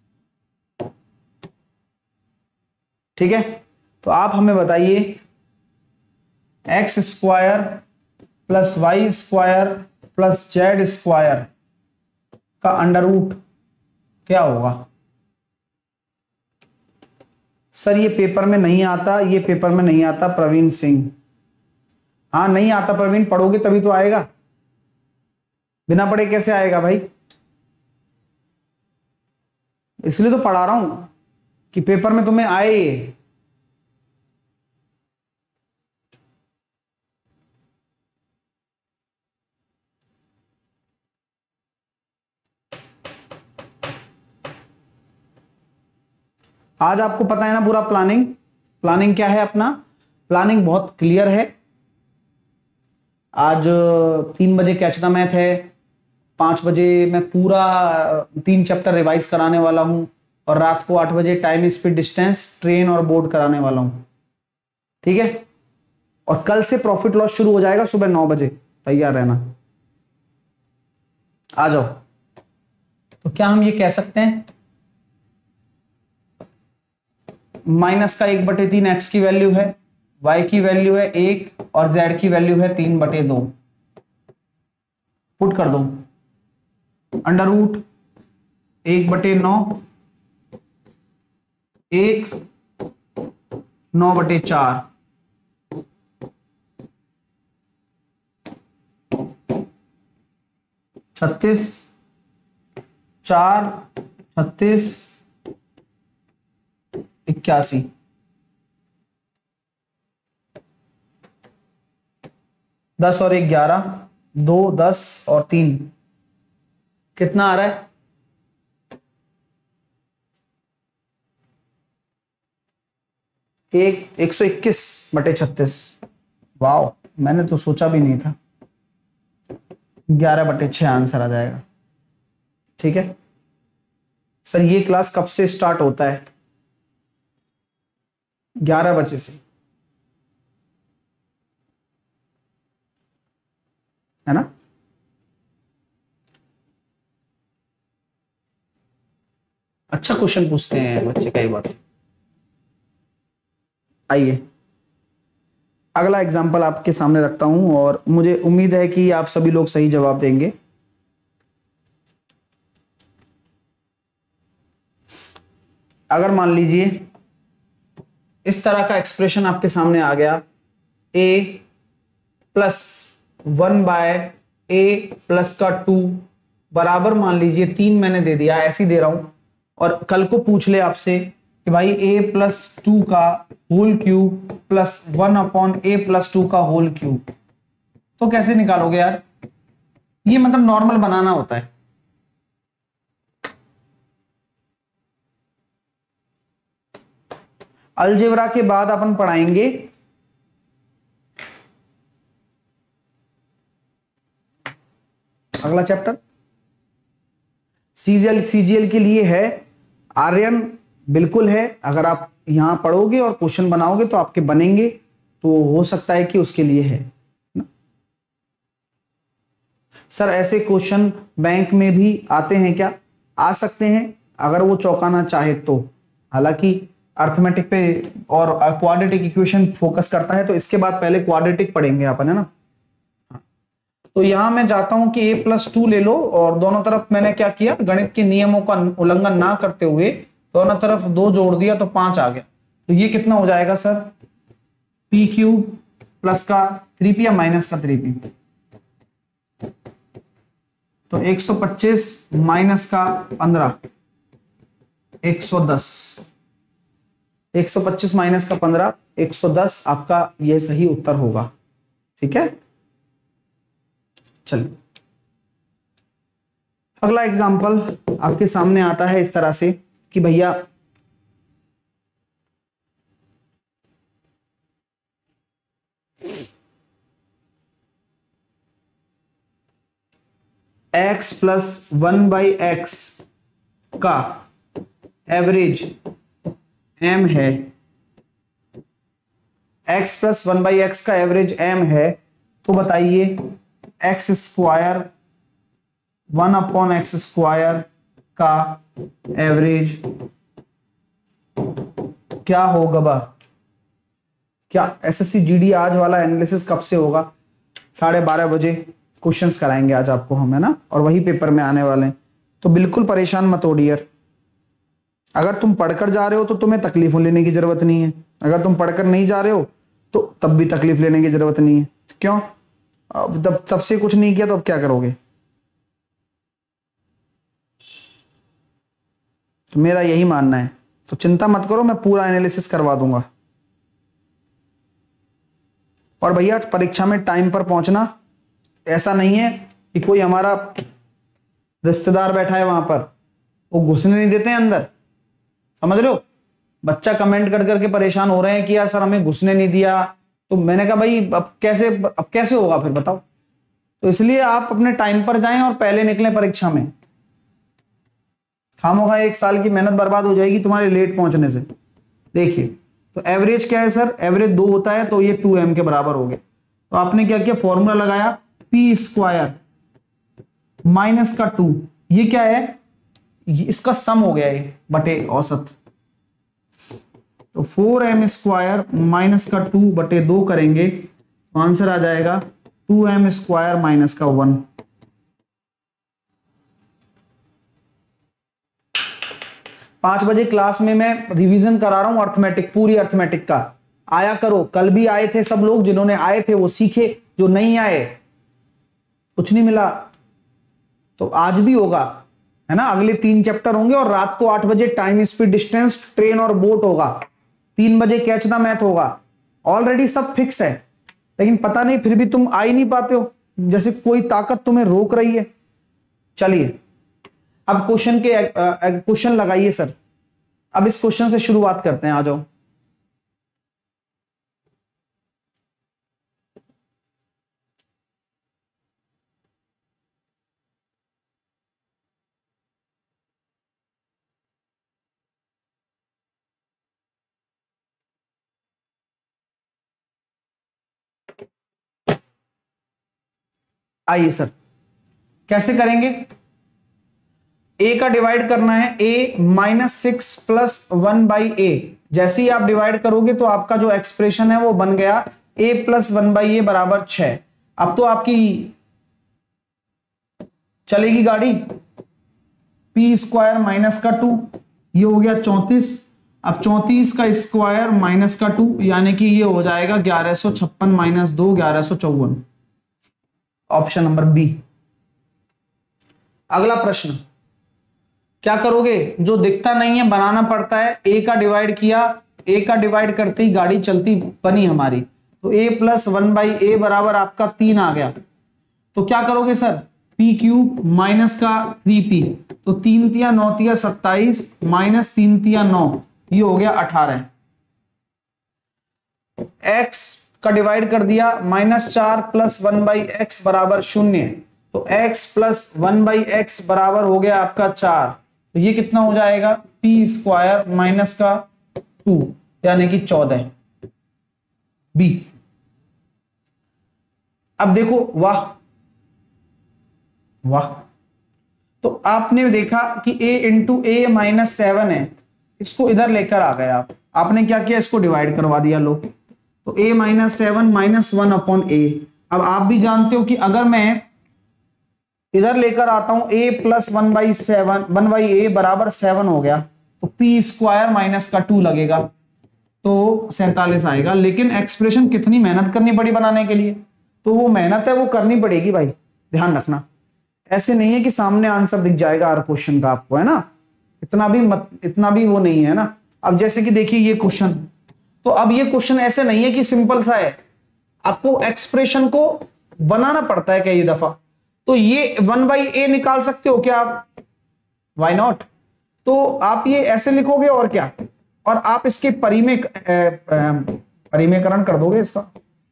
ठीक है, तो आप हमें बताइए, x square plus y square plus z square का अंडर रूट क्या होगा? सर ये पेपर में नहीं आता, ये पेपर में नहीं आता प्रवीण सिंह। हाँ नहीं आता प्रवीण, पढ़ोगे तभी तो आएगा, बिना पढ़े कैसे आएगा भाई? इसलिए तो पढ़ा रहा हूं कि पेपर में तुम्हें आए। आज आपको पता है ना पूरा प्लानिंग। प्लानिंग क्या है अपना? प्लानिंग बहुत क्लियर है। आज तीन बजे कैच द मैथ है, पाँच बजे मैं पूरा तीन चैप्टर रिवाइज कराने वाला हूँ, और रात को आठ बजे टाइम स्पीड डिस्टेंस ट्रेन और बोर्ड कराने वाला हूँ, ठीक है। और कल से प्रॉफिट लॉस शुरू हो जाएगा सुबह नौ बजे, तैयार रहना, आ जाओ। तो क्या हम ये कह सकते हैं, माइनस का एक बटे तीन एक्स की वैल्यू है, वाई की वैल्यू है एक, और जेड की वैल्यू है तीन बटे दो। पुट कर दो, अंडर रूट एक बटे नौ, एक नौ बटे चार, छत्तीस, चार छत्तीस इक्यासी, दस और एक ग्यारह, दो दस और तीन कितना आ रहा है, एक एक सौ इक्कीस बटे छत्तीस। वाह, मैंने तो सोचा भी नहीं था। ग्यारह बटे छह आंसर आ जाएगा, ठीक है। सर ये क्लास कब से स्टार्ट होता है? ग्यारह बजे से, है ना। अच्छा क्वेश्चन पूछते हैं बच्चे कई बार। आइए अगला एग्जाम्पल आपके सामने रखता हूं, और मुझे उम्मीद है कि आप सभी लोग सही जवाब देंगे। अगर मान लीजिए इस तरह का एक्सप्रेशन आपके सामने आ गया, a plus one by a plus का टू बराबर, मान लीजिए तीन मैंने दे दिया, ऐसे ही दे रहा हूं, और कल को पूछ ले आपसे कि भाई a प्लस टू का whole cube plus one upon a plus two का होल क्यूब, तो कैसे निकालोगे यार? ये मतलब नॉर्मल बनाना होता है। अलजेब्रा के बाद अपन पढ़ाएंगे अगला चैप्टर सीजीएल। सीजीएल के लिए है आर्यन, बिल्कुल है। अगर आप यहां पढ़ोगे और क्वेश्चन बनाओगे तो आपके बनेंगे, तो हो सकता है कि उसके लिए है ना? सर ऐसे क्वेश्चन बैंक में भी आते हैं क्या? आ सकते हैं अगर वो चौंकाना चाहे तो। हालांकि अर्थमेटिक पे और क्वाड्रेटिक इक्वेशन फोकस करता है, तो इसके बाद पहले क्वाड्रेटिक पढ़ेंगे अपन, है ना। तो यहां मैं जाता हूं कि a प्लस टू ले लो, और दोनों तरफ मैंने क्या किया, गणित के नियमों का उल्लंघन ना करते हुए दोनों तरफ दो जोड़ दिया तो पांच आ गया। तो ये कितना हो जाएगा सर? पी क्यूब प्लस का थ्री पी या माइनस का थ्री पी, तो एक सौ पच्चीस माइनस का पंद्रह, एक सौ दस। एक सौ पच्चीस माइनस का पंद्रह, एक सौ दस आपका यह सही उत्तर होगा, ठीक है। चलिए अगला एग्जाम्पल आपके सामने आता है इस तरह से कि भैया x plus one by x का एवरेज m है, x plus one by x का एवरेज m है, तो बताइए x square one upon x square का एवरेज क्या होगा बा? क्या एसएससी जीडी आज वाला एनालिसिस कब से होगा? साढ़े बारह बजे क्वेश्चंस कराएंगे आज आपको हम, है ना, और वही पेपर में आने वाले हैं। तो बिल्कुल परेशान मत हो डियर। अगर तुम पढ़कर जा रहे हो तो तुम्हें तकलीफ लेने की जरूरत नहीं है, अगर तुम पढ़कर नहीं जा रहे हो तो तब भी तकलीफ लेने की जरूरत नहीं है। क्यों? अब तब तब से कुछ नहीं किया तो अब क्या करोगे? तो मेरा यही मानना है, तो चिंता मत करो, मैं पूरा एनालिसिस करवा दूंगा। और भैया परीक्षा में टाइम पर पहुंचना, ऐसा नहीं है कि कोई हमारा रिश्तेदार बैठा है वहां पर, वो घुसने नहीं देते हैं अंदर, समझ रहे हो? बच्चा कमेंट कर करके परेशान हो रहे हैं कि यार सर हमें घुसने नहीं दिया, तो मैंने कहा भाई अब कैसे अब कैसे होगा फिर बताओ। तो इसलिए आप अपने टाइम पर जाएं और पहले निकलें परीक्षा में, खामोखा एक साल की मेहनत बर्बाद हो जाएगी तुम्हारे लेट पहुंचने से। देखिए तो एवरेज क्या है सर, एवरेज दो होता है तो ये टू एम के बराबर हो गया। तो आपने क्या किया, फॉर्मूला लगाया पी स्क्वायर माइनस का टू, ये क्या है, ये इसका सम हो गया ये बटे औसत। तो फोर एम स्क्वायर माइनस का टू बटे दो करेंगे तो आंसर आ जाएगा टू एम स्क्वायर माइनस का वन। पांच बजे क्लास में मैं रिवीजन करा रहा हूं अर्थमेटिक, पूरी अर्थमेटिक का, आया करो। कल भी आए थे सब लोग, जिन्होंने आए थे वो सीखे, जो नहीं आए कुछ नहीं मिला। तो आज भी होगा, है ना, अगले तीन चैप्टर होंगे और रात को आठ बजे टाइम स्पीड डिस्टेंस ट्रेन और बोट होगा, तीन बजे कैच द मैथ होगा। ऑलरेडी सब फिक्स है, लेकिन पता नहीं फिर भी तुम आ ही नहीं पाते हो, जैसे कोई ताकत तुम्हें रोक रही है। चलिए अब क्वेश्चन के क्वेश्चन लगाइए सर। अब इस क्वेश्चन से शुरुआत करते हैं, आ जाओ। आइए सर, कैसे करेंगे। ए का डिवाइड करना है, a minus six plus one by a. जैसे ही आप डिवाइड करोगे तो आपका जो एक्सप्रेशन है वो बन गया a plus one by a बराबर छह। अब तो आपकी चलेगी गाड़ी। पी स्क्वायर माइनस का टू, ये हो गया चौंतीस। अब चौंतीस का स्क्वायर माइनस का टू, यानी कि ये हो जाएगा ग्यारह सौ छप्पन माइनस दो, ग्यारह सौ चौवन। Option number b. अगला प्रश्न क्या करोगे, जो दिखता नहीं है बनाना पड़ता है। ए का डिवाइड किया, ए का डिवाइड करते ही गाड़ी चलती बनी हमारी। तो a plus one by a बराबर आपका तीन आ गया। तो क्या करोगे सर, पी क्यूब माइनस का थ्री पी, तो तीन तिया नौ तिया सत्ताईस माइनस तीन तिया नौ, ये हो गया अठारह। एक्स का डिवाइड कर दिया, माइनस चार प्लस वन बाई एक्स बराबर शून्य। तो x plus one by x बराबर हो गया आपका चार। तो ये कितना हो जाएगा, पी स्क्वायर माइनस का टू, यानी कि चौदह। बी। अब देखो, वाह वाह, तो आपने देखा कि a into a minus seven है, इसको इधर लेकर आ गए आप। आपने क्या किया, इसको डिवाइड करवा दिया। लो तो a minus seven minus one upon a. अब आप भी जानते हो कि अगर मैं इधर लेकर आता हूं a plus one by seven, one by a बराबर सेवन हो गया, तो p स्क्वायर माइनस का टू लगेगा तो सैंतालीस आएगा। लेकिन एक्सप्रेशन कितनी मेहनत करनी पड़ी बनाने के लिए, तो वो मेहनत है वो करनी पड़ेगी भाई, ध्यान रखना। ऐसे नहीं है कि सामने आंसर दिख जाएगा हर क्वेश्चन का आपको, है ना, इतना भी मत, इतना भी वो नहीं है ना। अब जैसे कि देखिए ये क्वेश्चन, तो अब ये क्वेश्चन ऐसे नहीं है कि सिंपल सा है, आपको एक्सप्रेशन को बनाना पड़ता है कई दफा। तो ये वन बाई ए निकाल सकते हो क्या आप, वाई नॉट। तो आप ये ऐसे लिखोगे और क्या, और आप इसके परिमेय परिमेयकरण कर दोगे इसका।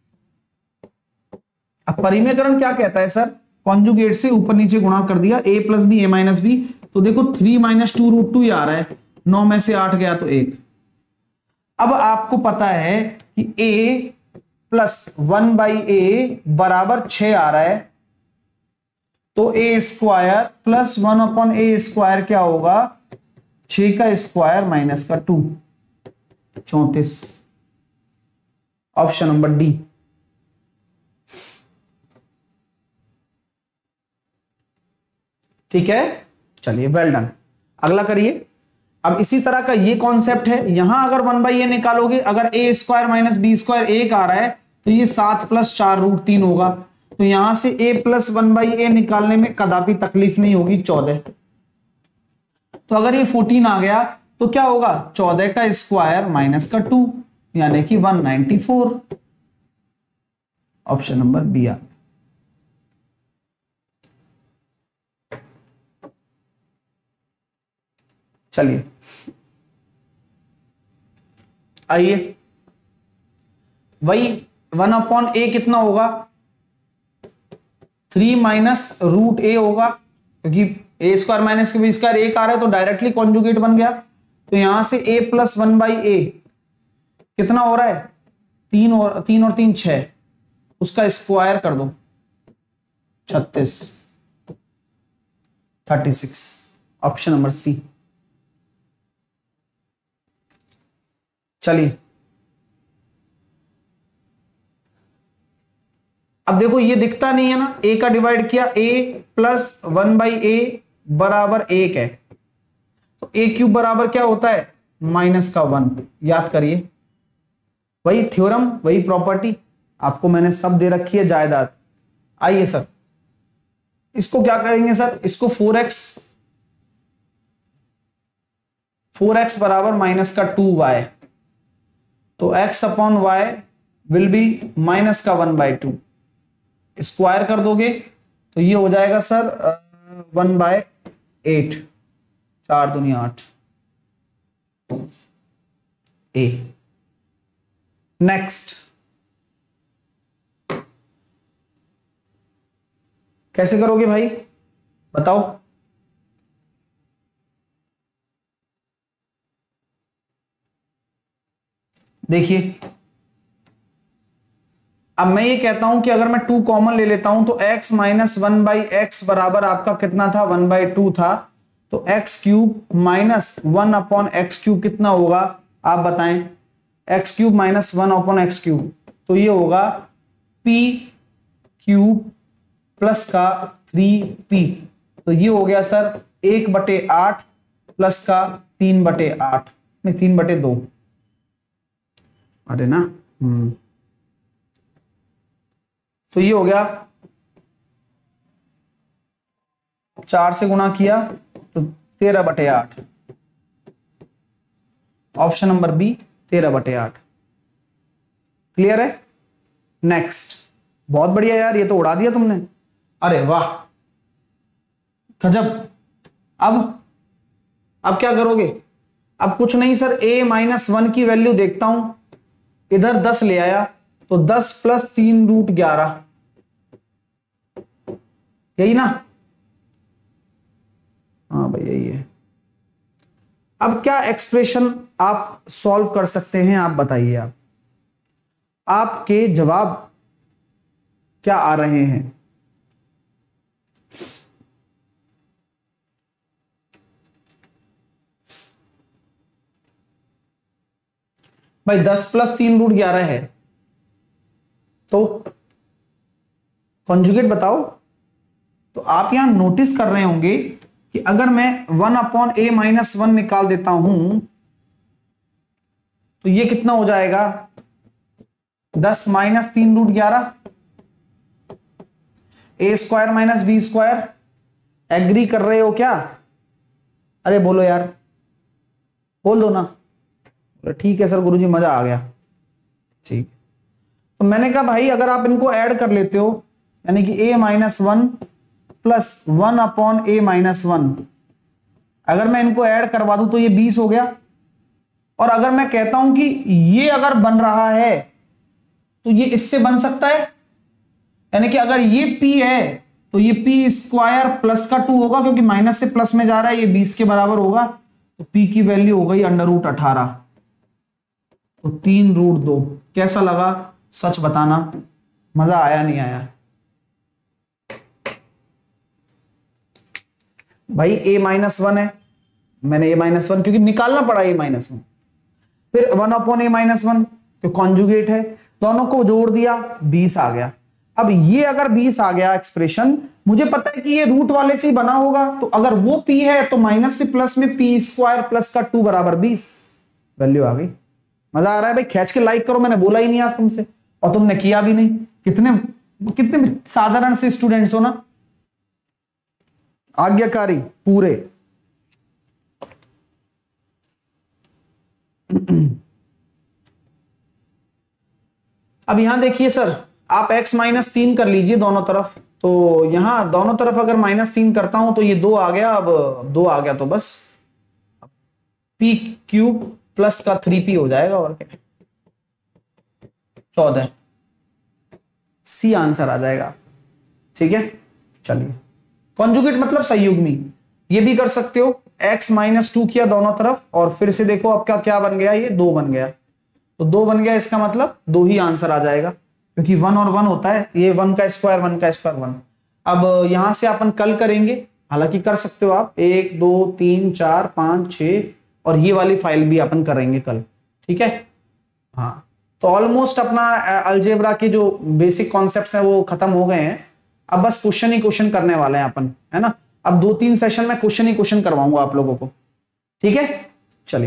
अब परिमेयकरण क्या कहता है सर, कॉन्जुगेट से ऊपर नीचे गुणा कर दिया, a plus b a minus b. तो देखो three minus two root two आ रहा है, नौ में से आठ गया तो एक। अब आपको पता है कि a plus one by a बराबर छह आ रहा है, तो a square plus one upon a square क्या होगा, छह का स्क्वायर माइनस का टू, चौंतीस। Option number d. ठीक है, चलिए वेल डन। अगला करिए। अब इसी तरह का ये कॉन्सेप्ट है, यहां अगर वन बाई ए निकालोगे, अगर a square minus b square एक आ रहा है तो ये सात प्लस चार रूट तीन होगा। तो यहां से a plus one by a निकालने में कदापि तकलीफ नहीं होगी, चौदह। तो अगर ये फोर्टीन आ गया तो क्या होगा, चौदह का स्क्वायर माइनस का टू, यानी कि one ninety four. Option number B आ। चलिए आइए, वही वन अपॉन ए कितना होगा, थ्री माइनस रूट ए होगा, क्योंकि ए स्क्वायर माइनस के बी स्क्वायर एक आ रहा है तो डायरेक्टली कॉन्जुगेट बन गया। तो यहां से a plus one by a कितना हो रहा है, तीन और तीन और तीन छह, उसका स्क्वायर कर दो, छत्तीस, thirty six, option number C. चलिए अब देखो ये दिखता नहीं है ना, ए का डिवाइड किया, a plus one by a बराबर एक है, तो ए क्यूब बराबर क्या होता है, माइनस का वन। याद करिए, वही थ्योरम वही प्रॉपर्टी, आपको मैंने सब दे रखी है जायदाद। आइए सर इसको क्या करेंगे सर, इसको फोर एक्स फोर एक्स बराबर माइनस का टू वाई, तो x upon y will be minus का वन बाई टू, स्क्वायर कर दोगे तो ये हो जाएगा सर वन बाय एट, चार दुनिया आठ, ए। नेक्स्ट कैसे करोगे भाई बताओ, देखिए अब मैं ये कहता हूं कि अगर मैं टू कॉमन ले लेता हूं तो x minus one by x बराबर आपका कितना था, वन बाई टू था, तो x cube minus one upon x cube कितना होगा आप बताएं, x cube minus one upon x cube, तो ये होगा p क्यूब प्लस का थ्री पी, तो ये हो गया सर एक बटे आठ प्लस का तीन बटे आठ में तीन बटे दो, अरे ना हम्म तो ये हो गया, चार से गुणा किया तो तेरह बटे आठ, ऑप्शन नंबर बी तेरह बटे आठ। क्लियर है। नेक्स्ट, बहुत बढ़िया यार, ये तो उड़ा दिया तुमने, अरे वाह गजब। अब अब क्या करोगे, अब कुछ नहीं सर, a माइनस वन की वैल्यू देखता हूं, इधर दस ले आया तो दस प्लस तीन रूट ग्यारह, यही ना, हाँ भाई यही है। अब क्या एक्सप्रेशन आप सॉल्व कर सकते हैं, आप बताइए, आप आपके जवाब क्या आ रहे हैं। भाई दस प्लस तीन रूट ग्यारह है, तो कॉन्जुगेट बताओ। तो आप यहां नोटिस कर रहे होंगे कि अगर मैं one upon a minus one निकाल देता हूं तो ये कितना हो जाएगा, दस माइनस तीन रूट ग्यारह, a square minus b square. Agree कर रहे हो क्या, अरे बोलो यार, बोल दो ना। ठीक है सर गुरुजी मजा आ गया, ठीक। तो मैंने कहा भाई अगर आप इनको ऐड कर लेते हो, यानी कि a minus one plus one upon a minus one, अगर मैं इनको ऐड करवा दूं तो ये बीस हो गया। और अगर मैं कहता हूं कि ये अगर बन रहा है तो ये इससे बन सकता है, यानी कि अगर ये p है तो ये p स्क्वायर प्लस का टू होगा, क्योंकि माइनस से प्लस में जा रहा है, ये बीस के बराबर होगा, तो p की वैल्यू हो गई अंडर रूट अठारह, तो तीन रूट दो। कैसा लगा सच बताना, मजा आया नहीं आया भाई। a माइनस वन है, मैंने a माइनस वन क्योंकि निकालना पड़ा a माइनस वन, फिर one upon a minus one जो कॉन्जुगेट है, दोनों को जोड़ दिया बीस आ गया। अब ये अगर बीस आ गया एक्सप्रेशन, मुझे पता है कि ये रूट वाले से ही बना होगा, तो अगर वो p है तो माइनस से प्लस में p स्क्वायर प्लस का टू बराबर बीस, वैल्यू आ गई। मजा आ रहा है भाई, खींच के लाइक करो, मैंने बोला ही नहीं आज तुमसे और तुमने किया भी नहीं। कितने कितने साधारण से स्टूडेंट्स हो ना, आज्ञाकारी पूरे। अब यहां देखिए सर, आप x माइनस तीन कर लीजिए दोनों तरफ, तो यहां दोनों तरफ अगर माइनस तीन करता हूं तो ये दो आ गया, अब दो आ गया तो बस p क्यूब प्लस का थ्री पी हो जाएगा, और क्या चौदह। सी आंसर आ जाएगा। ठीक है, चलिए कॉन्जुगेट मतलब संयुग्मी, ये भी कर सकते हो। x माइनस टू किया दोनों तरफ और फिर से देखो आपका क्या बन गया, ये दो बन गया, तो दो बन गया, इसका मतलब दो ही आंसर आ जाएगा क्योंकि वन और वन होता है, ये वन का स्क्वायर वन का स्क्वायर वन। अब यहां से अपन कल करेंगे, हालांकि कर सकते हो आप, एक दो तीन चार पांच छह, और ये वाली फाइल भी अपन करेंगे कल। ठीक है, हाँ तो ऑलमोस्ट अपना अलजेब्रा के जो बेसिक कॉन्सेप्ट्स हैं वो खत्म हो गए हैं। अब बस क्वेश्चन ही क्वेश्चन करने वाले हैं अपन, है ना। अब दो तीन सेशन में क्वेश्चन ही क्वेश्चन करवाऊंगा आप लोगों को। ठीक है, चलिए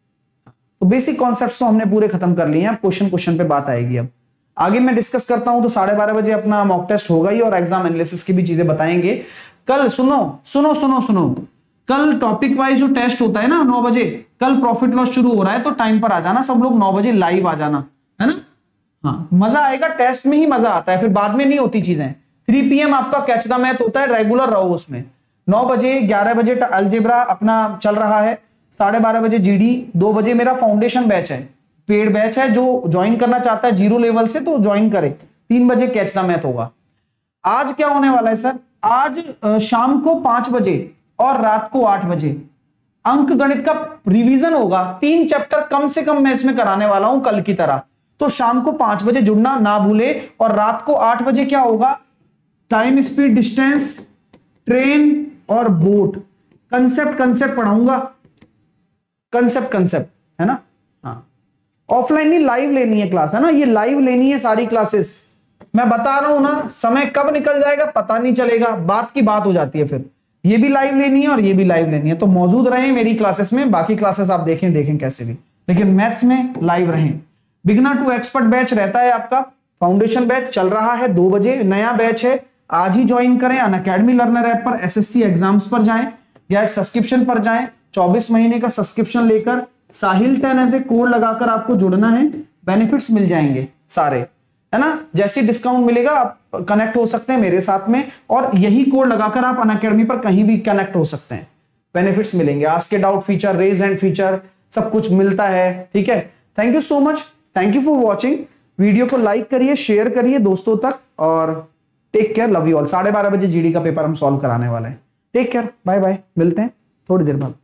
तो बेसिक कॉन्सेप्ट्स तो हमने पूरे खत्म कर लिए हैं, अब क्वेश्चन क्वेश्चन पे बात आएगी। अब आगे मैं डिस्कस करता हूं तो साढ़े बारह बजे अपना मॉक टेस्ट होगा ही और एग्जाम एनालिसिस की भी चीजें बताएंगे कल। सुनो सुनो सुनो सुनो, कल टॉपिक वाइज जो टेस्ट होता है ना नौ बजे, कल प्रॉफिट लॉस शुरू हो रहा है, तो टाइम पर आ जाना सब लोग, नौ बजे लाइव आ जाना, है ना। हाँ मजा आएगा, टेस्ट में ही मजा आता है, फिर बाद में नहीं होती चीजें। थ्री पी एम आपका कैच द मैथ होता है, रेगुलर रहो उसमें। नौ बजे ग्यारह बजे अलजेब्रा अपना चल रहा है, साढ़े बारह बजे जीडी, दो बजे मेरा फाउंडेशन बैच है, पेड बैच है, जो ज्वाइन करना चाहता है जीरो लेवल से तो ज्वाइन करे। तीन बजे कैच द मैथ होगा। आज क्या होने वाला है सर, आज शाम को पांच बजे और रात को आठ बजे अंक गणित का रिवीजन होगा। तीन चैप्टर कम से कम मैं इसमें कराने वाला हूं कल की तरह, तो शाम को पांच बजे जुड़ना ना भूले। और रात को आठ बजे क्या होगा, टाइम स्पीड डिस्टेंस, ट्रेन और बोट, कंसेप्ट कंसेप्ट पढ़ाऊंगा, कंसेप्ट कंसेप्ट, है ना। हाँ ऑफलाइन नहीं, लाइव लेनी है क्लास, है ना, ये लाइव लेनी है सारी क्लासेस। मैं बता रहा हूं ना, समय कब निकल जाएगा पता नहीं चलेगा, बात की बात हो जाती है फिर। ये भी लाइव लेनी है और ये भी लाइव लेनी है, तो मौजूद रहें मेरी क्लासेस में। बाकी क्लासेस आप देखें देखें कैसे भी, लेकिन मैथ्स में लाइव रहें। बिगनर टू एक्सपर्ट बैच रहता है आपका, फाउंडेशन बैच चल रहा है दो बजे, नया बैच है, आज ही ज्वाइन करें। अनअकैडमी लर्नर ऐप पर एसएससी एग्जाम्स पर जाएं या सब्सक्रिप्शन पर जाएं, चौबीस महीने का सब्सक्रिप्शन लेकर साहिल टेन ऐसे कोड लगाकर आपको जुड़ना है, बेनिफिट्स मिल जाएंगे सारे, है ना। जैसे डिस्काउंट मिलेगा आप कनेक्ट हो सकते हैं मेरे साथ में, और यही कोड लगाकर आप अनअकैडमी पर कहीं भी कनेक्ट हो सकते हैं, बेनिफिट्स मिलेंगे। Ask a doubt feature, raise hand feature, सब कुछ मिलता है। ठीक है, thank you so much, thank you for watching. Video को लाइक करिए, शेयर करिए दोस्तों तक, और take care, love you all. साढ़े बारह बजे जीडी का पेपर हम सॉल्व कराने वाले हैं। टेक केयर, बाय बाय, मिलते हैं थोड़ी देर बाद।